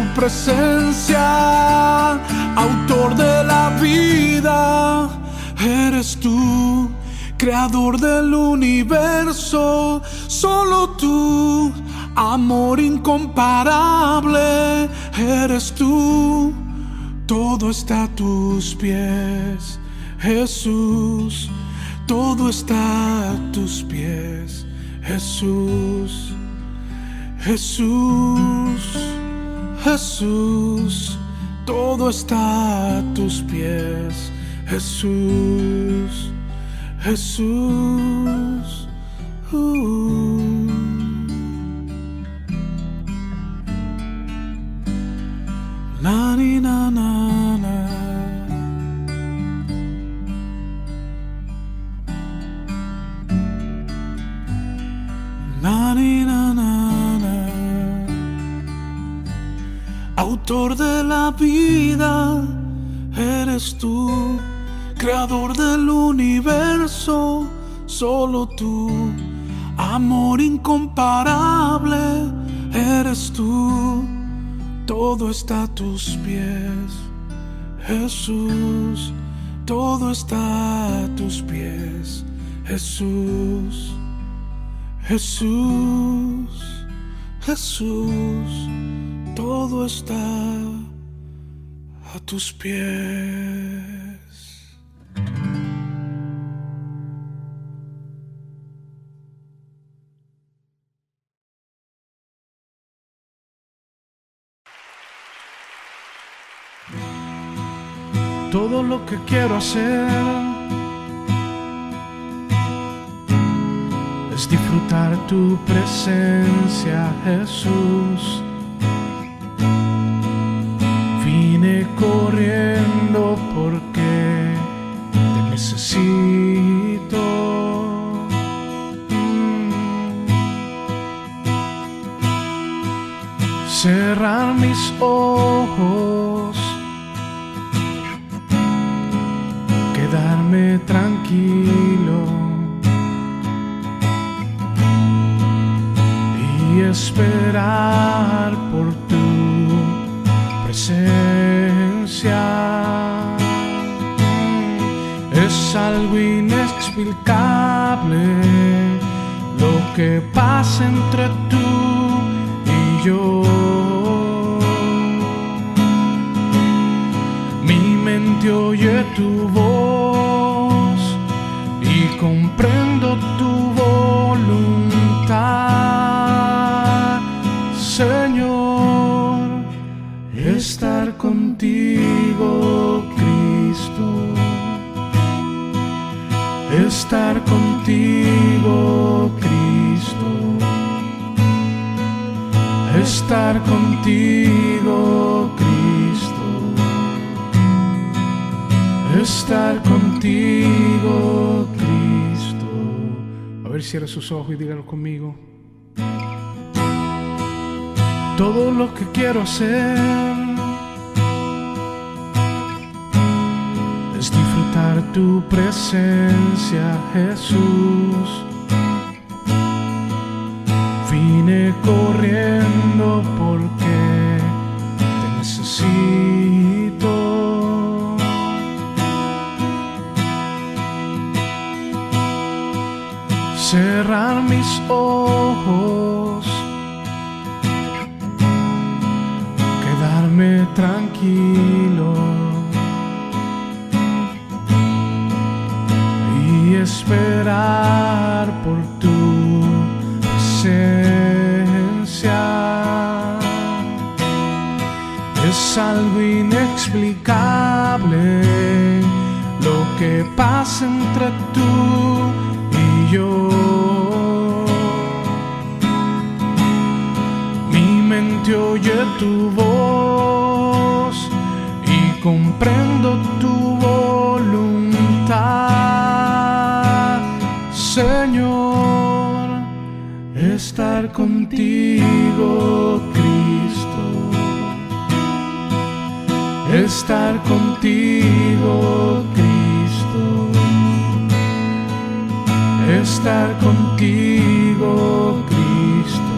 presencia. Autor de la vida eres tú, Creador del universo, solo tú, amor incomparable, eres tú. Todo está a tus pies, Jesús. Todo está a tus pies, Jesús. Jesús, Jesús. Todo está a tus pies, Jesús. Jesús. Uh. Na, ni, na, na, na. Na, ni, na, na, na. Autor de la vida eres tú. Creador del universo, solo tú. Amor incomparable, eres tú. Todo está a tus pies, Jesús. Todo está a tus pies, Jesús. Jesús, Jesús. Todo está a tus pies. Todo lo que quiero hacer es disfrutar tu presencia, Jesús. Vine corriendo porque te necesito. Cerrar mis ojos, quedarme tranquilo y esperar por tu presencia. Es algo inexplicable lo que pasa entre tú y yo. Mi mente oye tu voz y comprendo tu voluntad, Señor. Estar contigo, Cristo. Estar contigo, Cristo. Estar contigo, Cristo. Estar contigo, Cristo. A ver, cierra sus ojos y dígalo conmigo. Todo lo que quiero hacer es disfrutar tu presencia, Jesús. Vine corriendo porque te necesito. Cerrar mis ojos, quedarme tranquilo y esperar por tu presencia. Es algo inexplicable lo que pasa entre tú y yo. Mi mente oye tu voz y comprendo tu voluntad, Señor. Estar contigo, Cristo. Estar contigo, Cristo. Estar contigo, Cristo.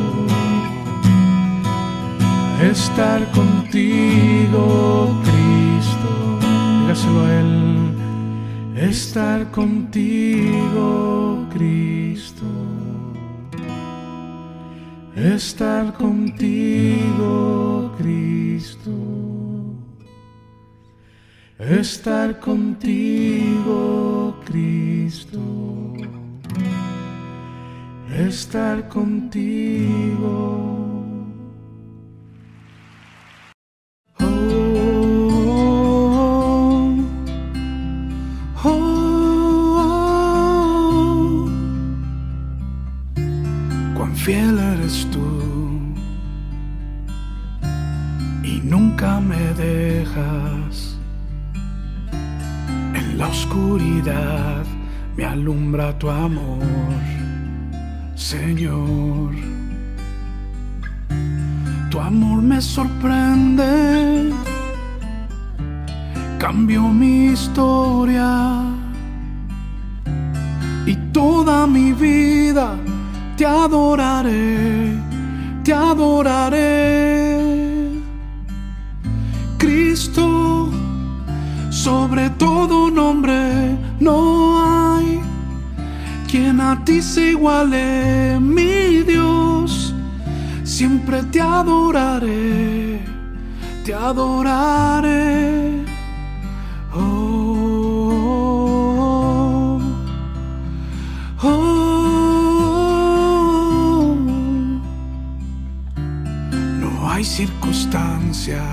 Estar contigo, Cristo. Dígaselo a Él. estar contigo, Cristo, estar contigo, Cristo, estar contigo, Cristo, estar contigo. Fiel eres tú y nunca me dejas. En la oscuridad me alumbra tu amor, Señor. Tu amor me sorprende, cambió mi historia y toda mi vida. Te adoraré, te adoraré, Cristo, sobre todo nombre no hay quien a ti se iguale, mi Dios, siempre te adoraré, te adoraré. Oh, oh, oh. Hay circunstancias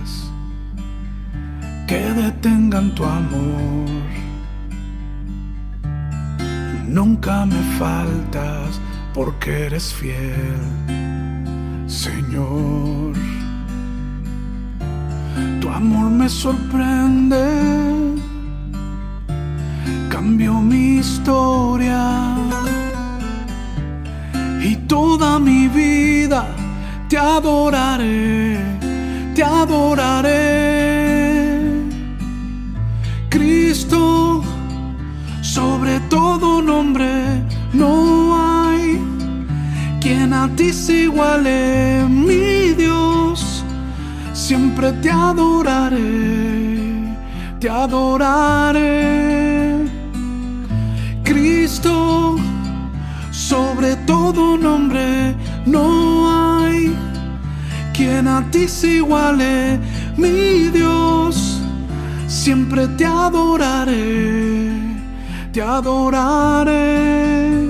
que detengan tu amor. Nunca me faltas porque eres fiel, Señor. Tu amor me sorprende, cambió mi historia y toda mi vida. Te adoraré, te adoraré, Cristo, sobre todo nombre no hay quien a ti se iguale, mi Dios, siempre te adoraré, te adoraré, Cristo, sobre todo nombre no hay quien a ti se iguale, mi Dios, siempre te adoraré, te adoraré.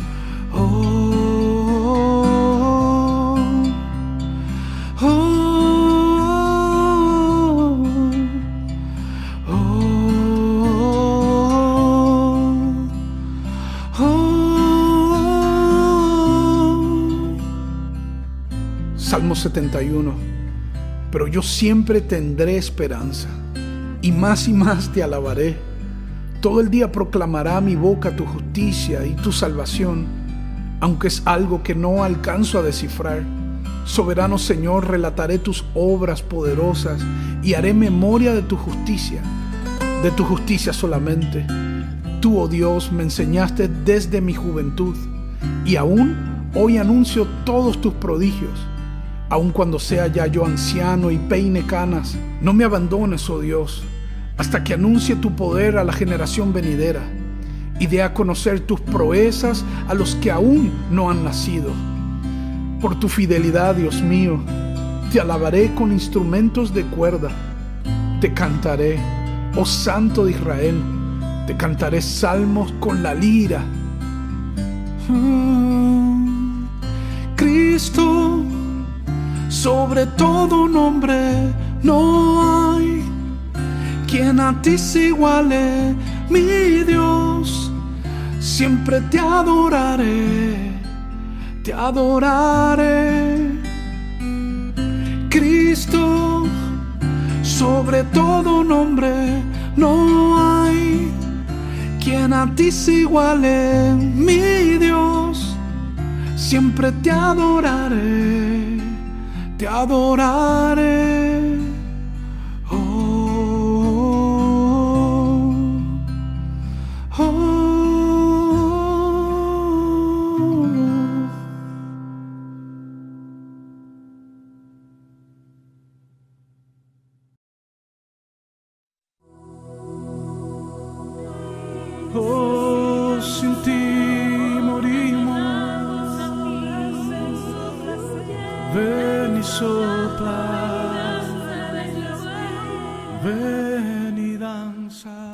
Oh, oh, oh, oh, oh. Salmo setenta y uno. Pero yo siempre tendré esperanza, y más y más te alabaré. Todo el día proclamará mi boca tu justicia y tu salvación, aunque es algo que no alcanzo a descifrar. Soberano Señor, relataré tus obras poderosas y haré memoria de tu justicia, de tu justicia solamente. Tú, oh Dios, me enseñaste desde mi juventud, y aún hoy anuncio todos tus prodigios. Aun cuando sea ya yo anciano y peine canas, no me abandones, oh Dios, hasta que anuncie tu poder a la generación venidera y dé a conocer tus proezas a los que aún no han nacido. Por tu fidelidad, Dios mío, te alabaré con instrumentos de cuerda. Te cantaré, oh Santo de Israel, te cantaré salmos con la lira. Mm, Cristo, sobre todo nombre no hay quien a ti se iguale, mi Dios, siempre te adoraré, te adoraré, Cristo, sobre todo nombre no hay quien a ti se iguale, mi Dios, siempre te adoraré, te adoraré. Oh, oh, oh. sin ti morimos. Ven y sopla, ven y danza.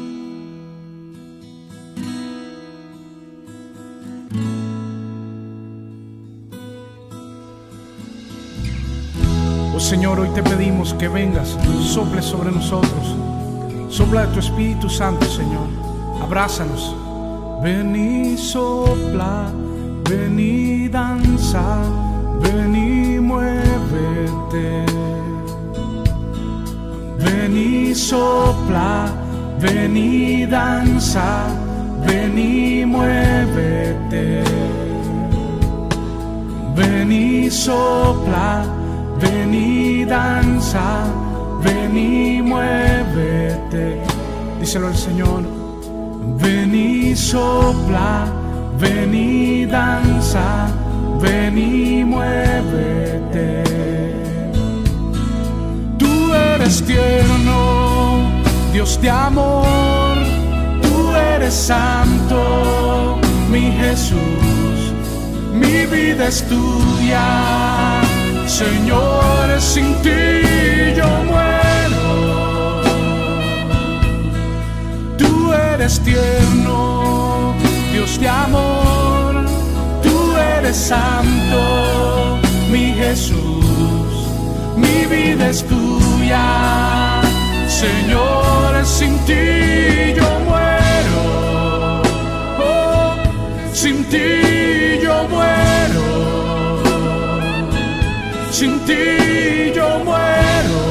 Oh Señor, hoy te pedimos que vengas, sople sobre nosotros, sopla de tu Espíritu Santo, Señor, abrázanos. Ven y sopla, ven y danza, ven y muévete. Ven y sopla, ven y danza, ven y muévete. Ven y sopla, ven y danza, ven y muévete. Díselo al Señor. Ven y sopla, ven y danza, ven y muévete. Tú eres tierno, Dios de amor. Tú eres santo, mi Jesús. Mi vida es tuya, Señor, sin ti yo muero. Tú eres tierno, Dios de amor. Tú eres santo, mi Jesús. Mi vida es tuya, Señor, sin ti yo muero. Oh, sin ti yo muero. Sin ti yo muero.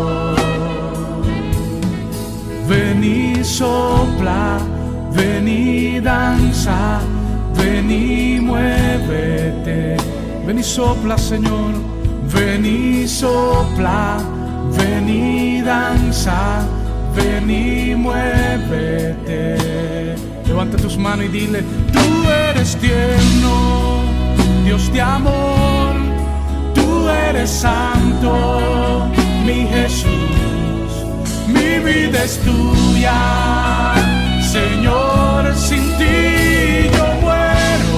Ven y sopla, ven y danza, ven y muévete. Ven y sopla, Señor. Ven y sopla, ven y danza, ven y muévete. Levanta tus manos y dile: tú eres tierno, Dios de amor. Tú eres santo, mi Jesús. Mi vida es tuya, Señor, sin ti yo muero.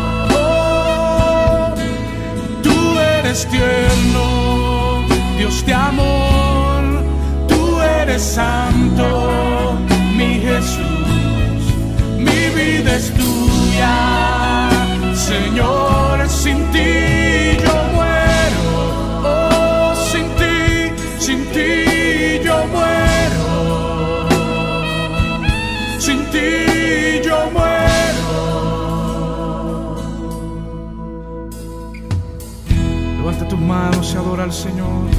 Oh, tú eres tierno, Dios de amor. Tú eres santo, mi Jesús. Mi vida es tuya, Señor, sin ti yo muero. Oh, sin ti, sin ti yo muero. Sin ti yo muero. Levanta tus manos y adora al Señor.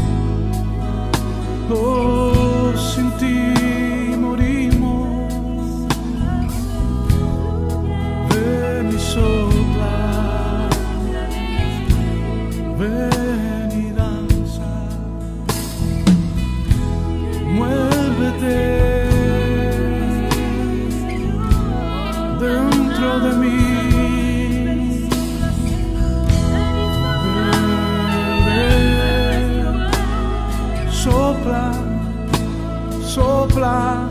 Oh, sin ti morimos. Ven y sopla, ven y danza, muévete dentro de mí. Ven, ven, sopla, sopla,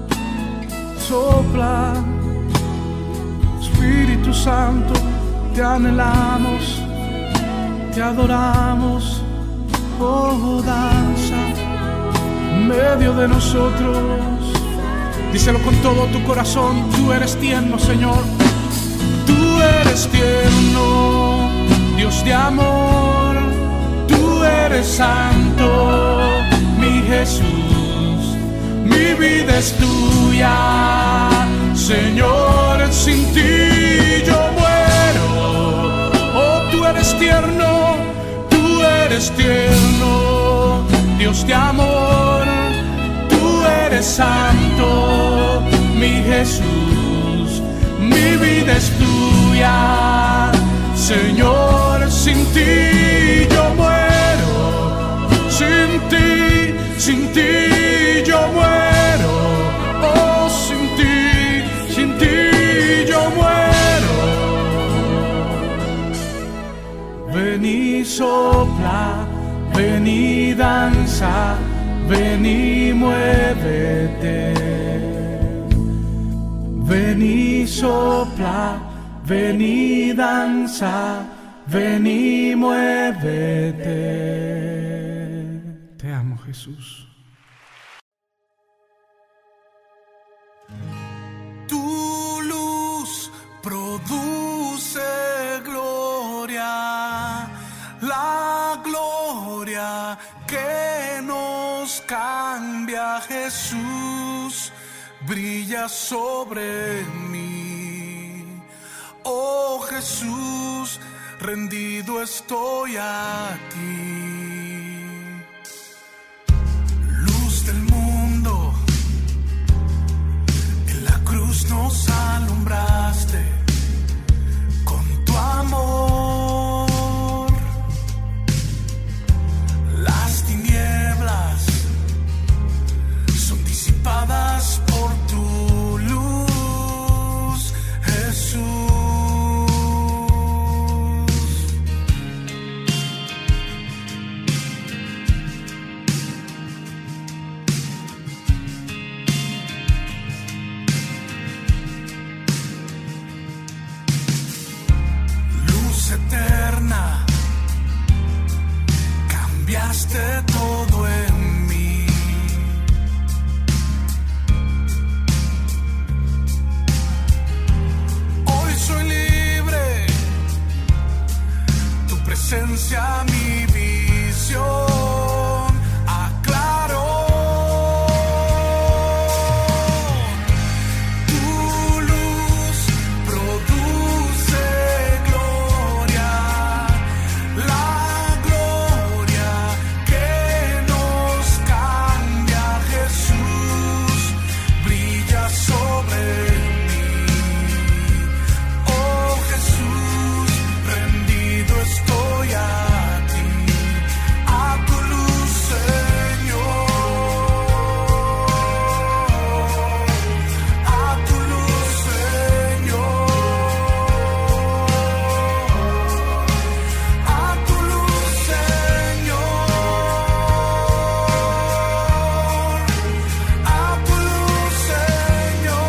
sopla. Espíritu Santo, te anhelamos, te adoramos. Oh, danza en medio de nosotros. Díselo con todo tu corazón. Tú eres tierno, Señor. Tú eres tierno, Dios de amor. Tú eres santo, mi Jesús. Mi vida es tuya, Señor, sin ti yo muero. Oh, tú eres tierno, tú eres tierno, Dios de amor. Tú eres santo, mi Jesús. Mi vida es tuya, Señor, sin ti yo muero. Sin ti, sin ti yo muero. Oh, sin ti, sin ti yo muero. Ven y sopla, ven y danza, ven y muévete. Ven ven y sopla, ven y danza, ven y muévete. Te amo, Jesús. Tu luz produce gloria, la gloria que nos cambia, Jesús, brilla sobre mí. Oh Jesús, rendido estoy a ti. Luz del mundo, en la cruz nos alumbraste con tu amor. Las tinieblas son disipadas por tu luz, Jesús. Luz eterna, cambiaste todo en mí. Hoy soy libre, tu presencia mi visión aclaró. Tu luz produce gloria, la gloria que nos cambia, Jesús, brilla sobre mí. Oh Jesús, rendido estoy a ti, a tu luz, Señor, a tu luz, Señor, a tu luz, Señor, a tu luz, Señor.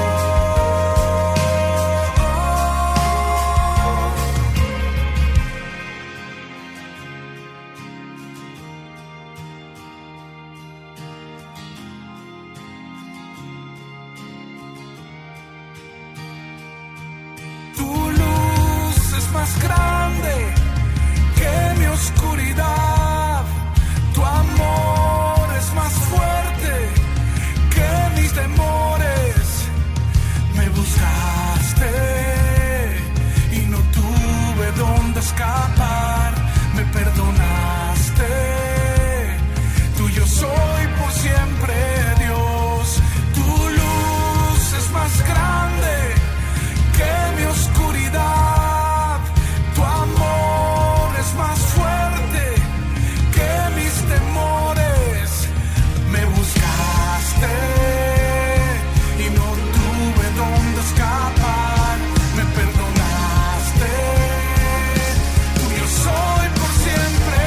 Tu luz es más grande que mi oscuridad. Tu amor es más fuerte que mis temores. Me buscaste y no tuve dónde escapar. Me perdonaste. Tuyo soy por siempre, Dios. Tu luz es más grande que mi oscuridad. Tu amor es más fuerte que mis temores. Me buscaste y no tuve dónde escapar. Me perdonaste. Tuyo soy por siempre,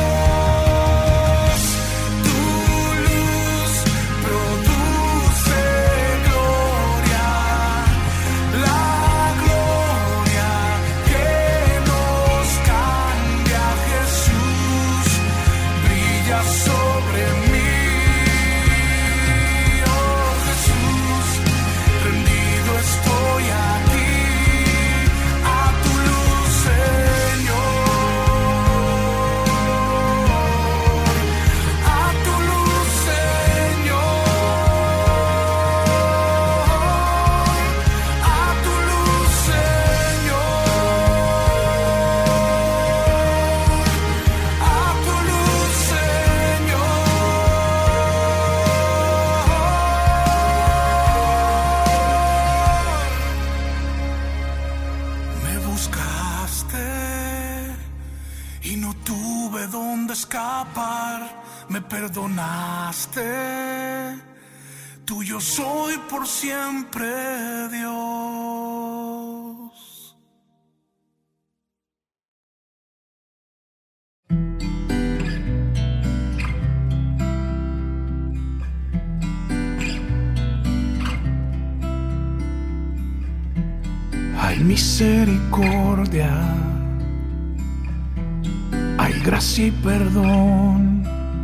Dios. Tu luz produce gloria, la gloria que nos cambia, Jesús, brilla sobre mí. Oh Jesús, rendido estoy a ti, a tu luz, Señor, a tu luz, Señor, a tu luz, Señor, a tu luz, Señor. Me buscaste y no tuve dónde escapar. Me perdonaste. Tuyo soy por siempre, Dios. Hay misericordia, hay gracia y perdón.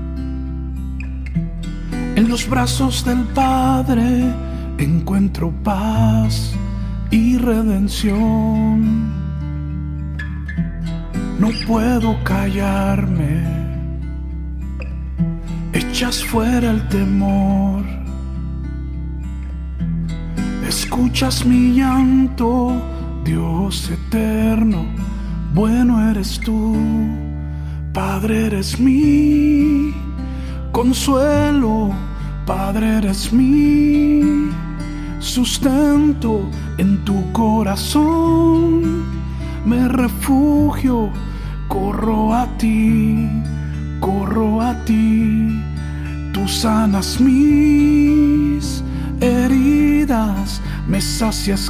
En los brazos del Padre encuentro paz y redención. No puedo callarme, echas fuera el temor. Escuchas mi llanto, Dios eterno, bueno eres tú. Padre eres mi consuelo, Padre eres mi sustento. En tu corazón me refugio, corro a ti, corro a ti. Tú sanas mis heridas, me sacias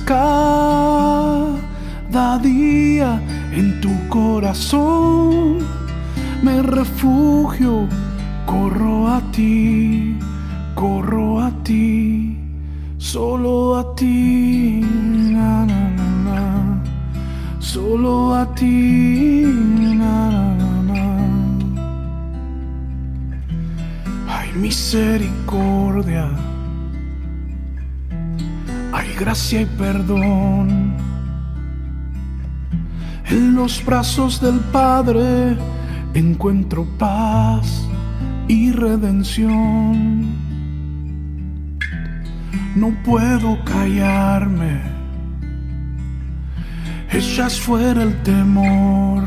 cada día. En tu corazón me refugio, corro a ti, corro a ti, solo a ti, na, na, na, na. Solo a ti, na, na, na. Hay misericordia, hay gracia y perdón. En los brazos del Padre encuentro paz y redención. No puedo callarme, echas fuera el temor.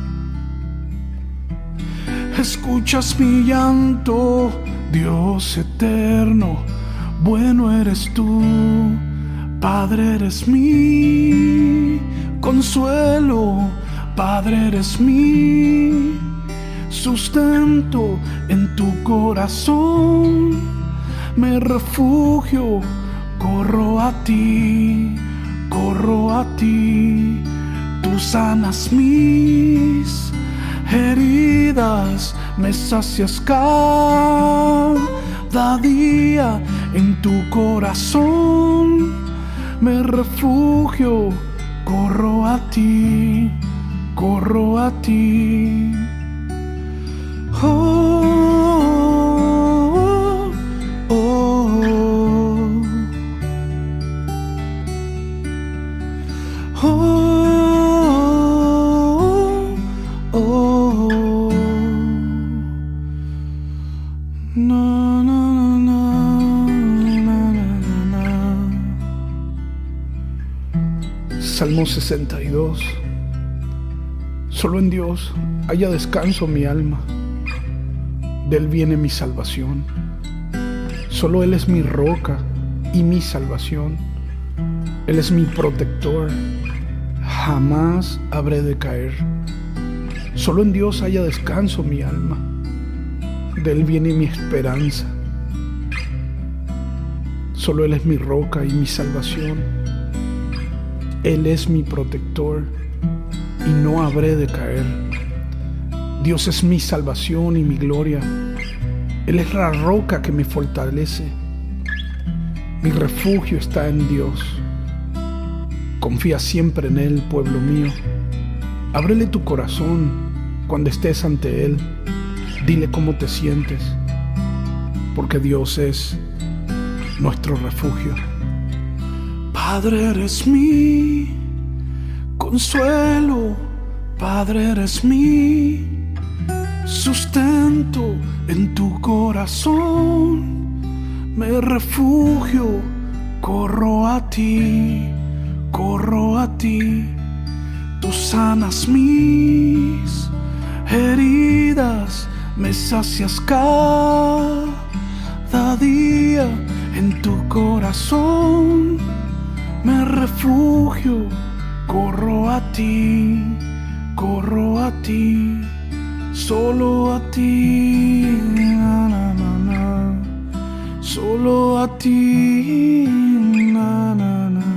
Escuchas mi llanto, Dios eterno, bueno eres tú. Padre eres mi consuelo, Padre eres mi sustento. En tu corazón me refugio, corro a ti, corro a ti. Tú sanas mis heridas, me sacias cada día. En tu corazón me refugio, corro a ti, corro a ti. Oh, oh, oh, oh, oh. No, no, no, no, no, no. Salmo sesenta y dos. Solo en Dios haya descanso mi alma, de Él viene mi salvación. Solo Él es mi roca y mi salvación. Él es mi protector, jamás habré de caer. Solo en Dios haya descanso mi alma, de Él viene mi esperanza. Solo Él es mi roca y mi salvación. Él es mi protector y no habré de caer. Dios es mi salvación y mi gloria. Él es la roca que me fortalece. Mi refugio está en Dios. Confía siempre en Él, pueblo mío. Ábrele tu corazón cuando estés ante Él. Dile cómo te sientes, porque Dios es nuestro refugio. Padre eres mi consuelo, Padre eres mi sustento. En tu corazón me refugio, corro a ti, corro a ti. Tú sanas mis heridas, me sacias cada día. En tu corazón me refugio, corro a ti, corro a ti, solo a ti, na, na, na, na. Solo a ti, na, na, na.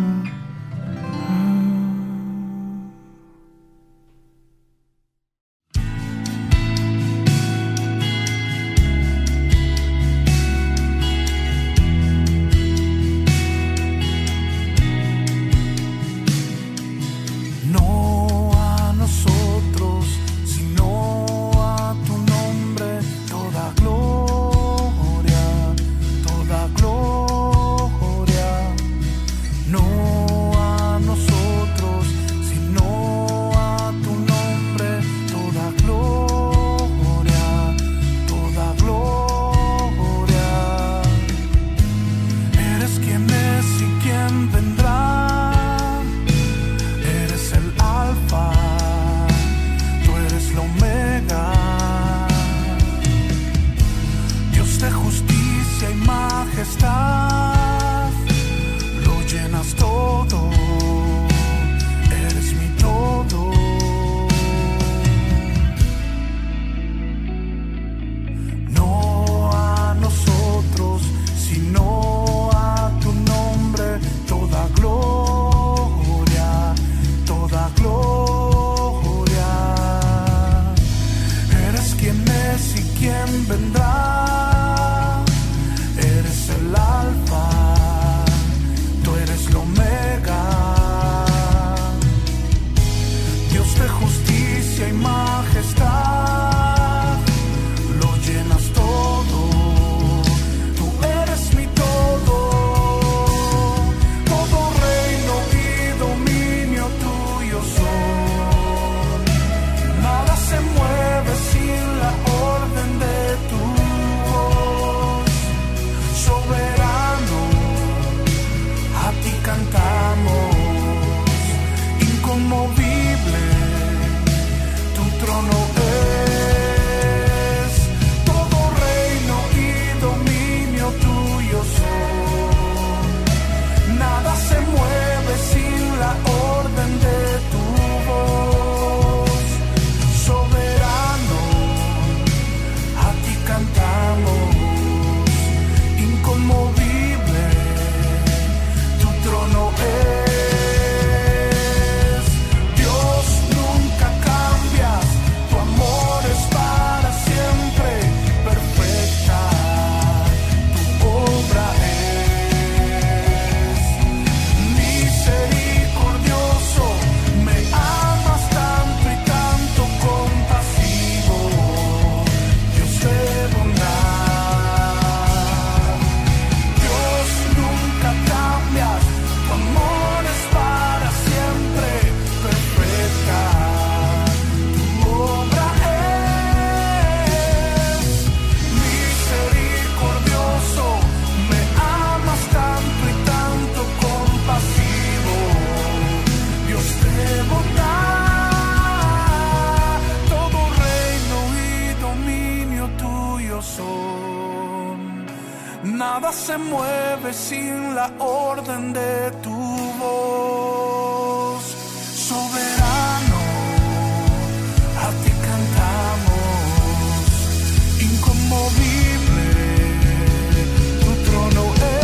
mueve sin la orden de tu voz. Soberano, a ti cantamos, inconmovible, tu trono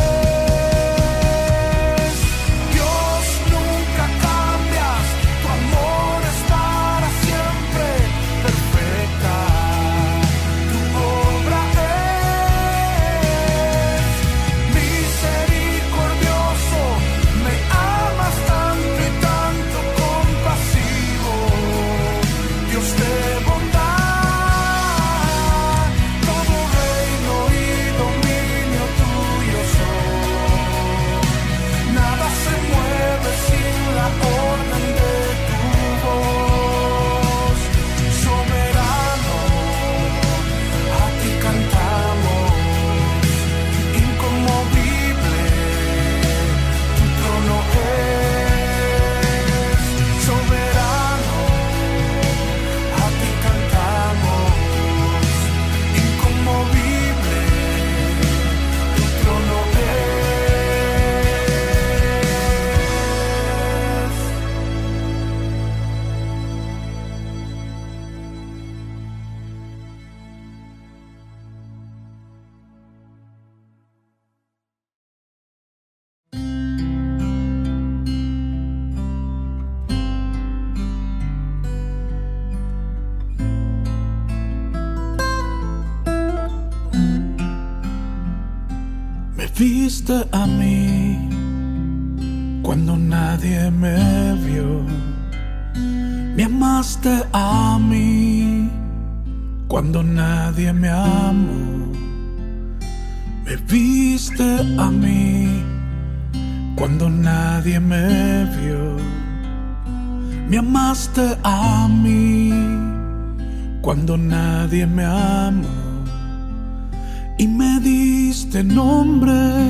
es. Dios, nunca cambias, tu amor es para siempre perfecta. Tu obra es misericordioso, me amas tanto y tanto compasivo. Dios de bondad, todo reino y dominio tuyo son. Nada se mueve sin la orden de tu voz. Soberano, a ti cantamos, inconmovible, tu trono es. Soberano, a ti cantamos, inconmovible, tu trono es. Me viste a mí cuando nadie me vio. Me amaste a mí cuando nadie me amó. Me viste a mí cuando nadie me vio. Me amaste a mí cuando nadie me amó. Y me diste nombre,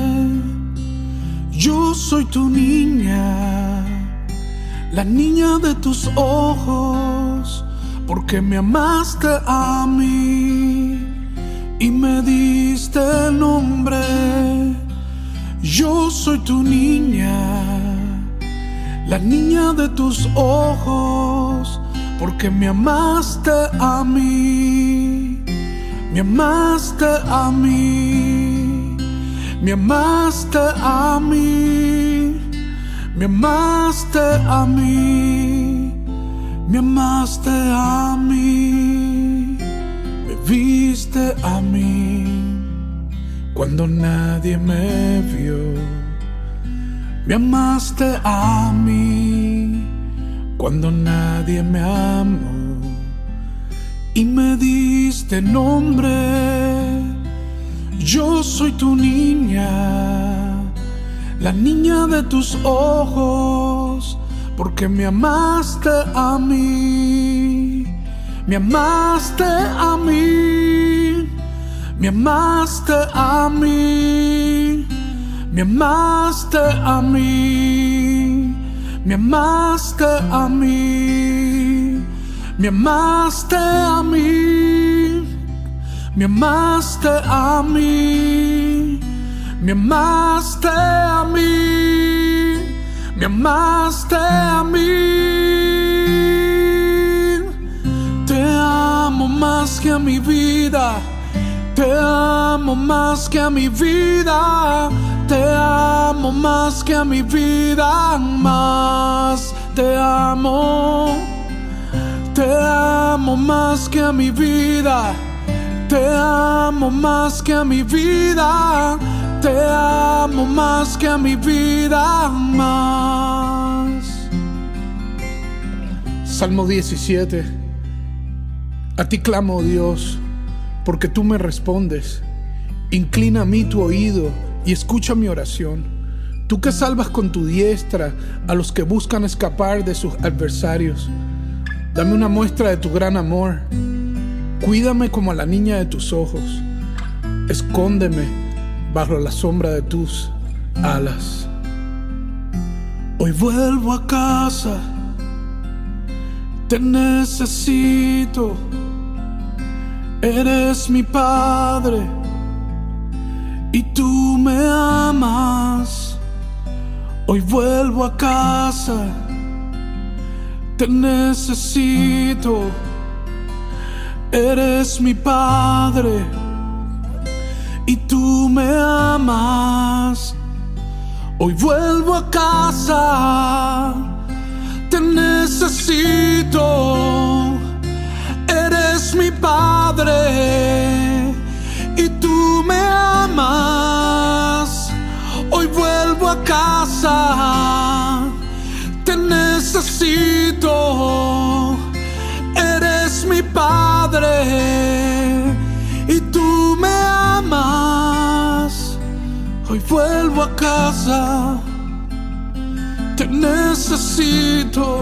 yo soy tu niña, la niña de tus ojos, porque me amaste a mí y me diste nombre. Yo soy tu niña, la niña de tus ojos, porque me amaste a mí. Me amaste a mí, me amaste a mí, me amaste a mí, me amaste a mí, me viste a mí cuando nadie me vio. Me amaste a mí cuando nadie me amó. Y me diste nombre, yo soy tu niña, la niña de tus ojos, porque me amaste a mí, me amaste a mí, me amaste a mí, me amaste a mí, me amaste a mí. Me amaste a mí, me amaste a mí, me amaste a mí, me amaste a mí. Te amo más que a mi vida, te amo más que a mi vida, te amo más que a mi vida, más te amo. Te amo más que a mi vida, te amo más que a mi vida, te amo más que a mi vida, más. Salmo diecisiete. A ti clamo, Dios, porque tú me respondes. Inclina a mí tu oído y escucha mi oración. Tú que salvas con tu diestra a los que buscan escapar de sus adversarios. Dame una muestra de tu gran amor. Cuídame como a la niña de tus ojos. Escóndeme bajo la sombra de tus alas. Hoy vuelvo a casa, te necesito. Eres mi Padre y tú me amas. Hoy vuelvo a casa, te necesito. Eres mi padre y tú me amas. Hoy vuelvo a casa, te necesito. Eres mi padre y tú me amas. Hoy vuelvo a casa, te necesito. Eres mi padre y tú me amas. Hoy vuelvo a casa, te necesito.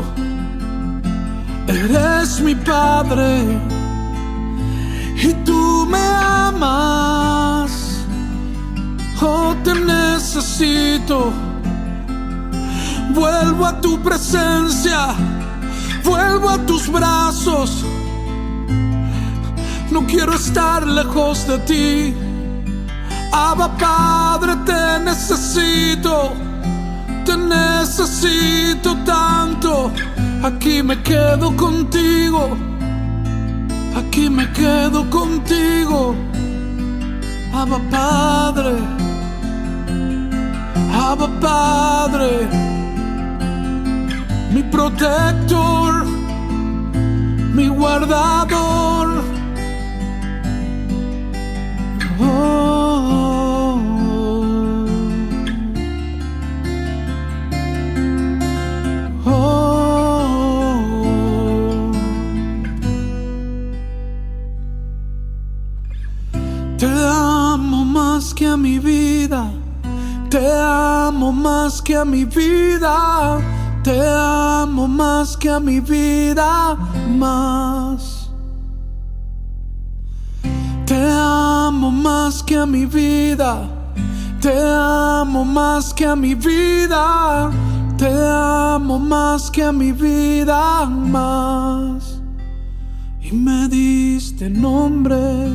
Eres mi padre y tú me amas. Oh, te necesito. Vuelvo a tu presencia, vuelvo a tus brazos. No quiero estar lejos de ti. Abba Padre, te necesito. Te necesito tanto. Aquí me quedo contigo. Aquí me quedo contigo. Abba Padre, Abba Padre, mi protector, mi guardador. Oh, oh, oh. Te amo más que a mi vida. Te amo más que a mi vida. Te amo más que a mi vida, más. Te amo más que a mi vida. Te amo más que a mi vida. Te amo más que a mi vida, más. Y me diste nombre.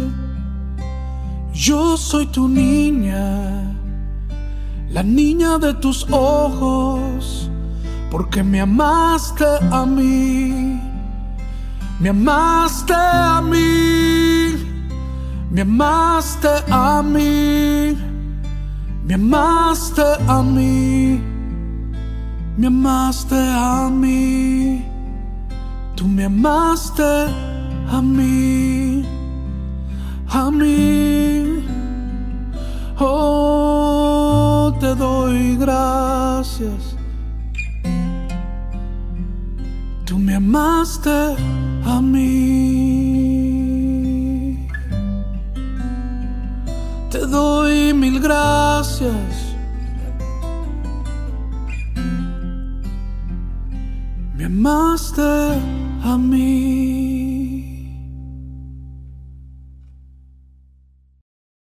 Yo soy tu niña, la niña de tus ojos, porque me amaste a mí, me amaste a mí, me amaste a mí, me amaste a mí, me amaste a mí, tú me amaste a mí, a mí. Oh, te doy gracias. Tú me amaste a mí. Te doy mil gracias. Me amaste a mí.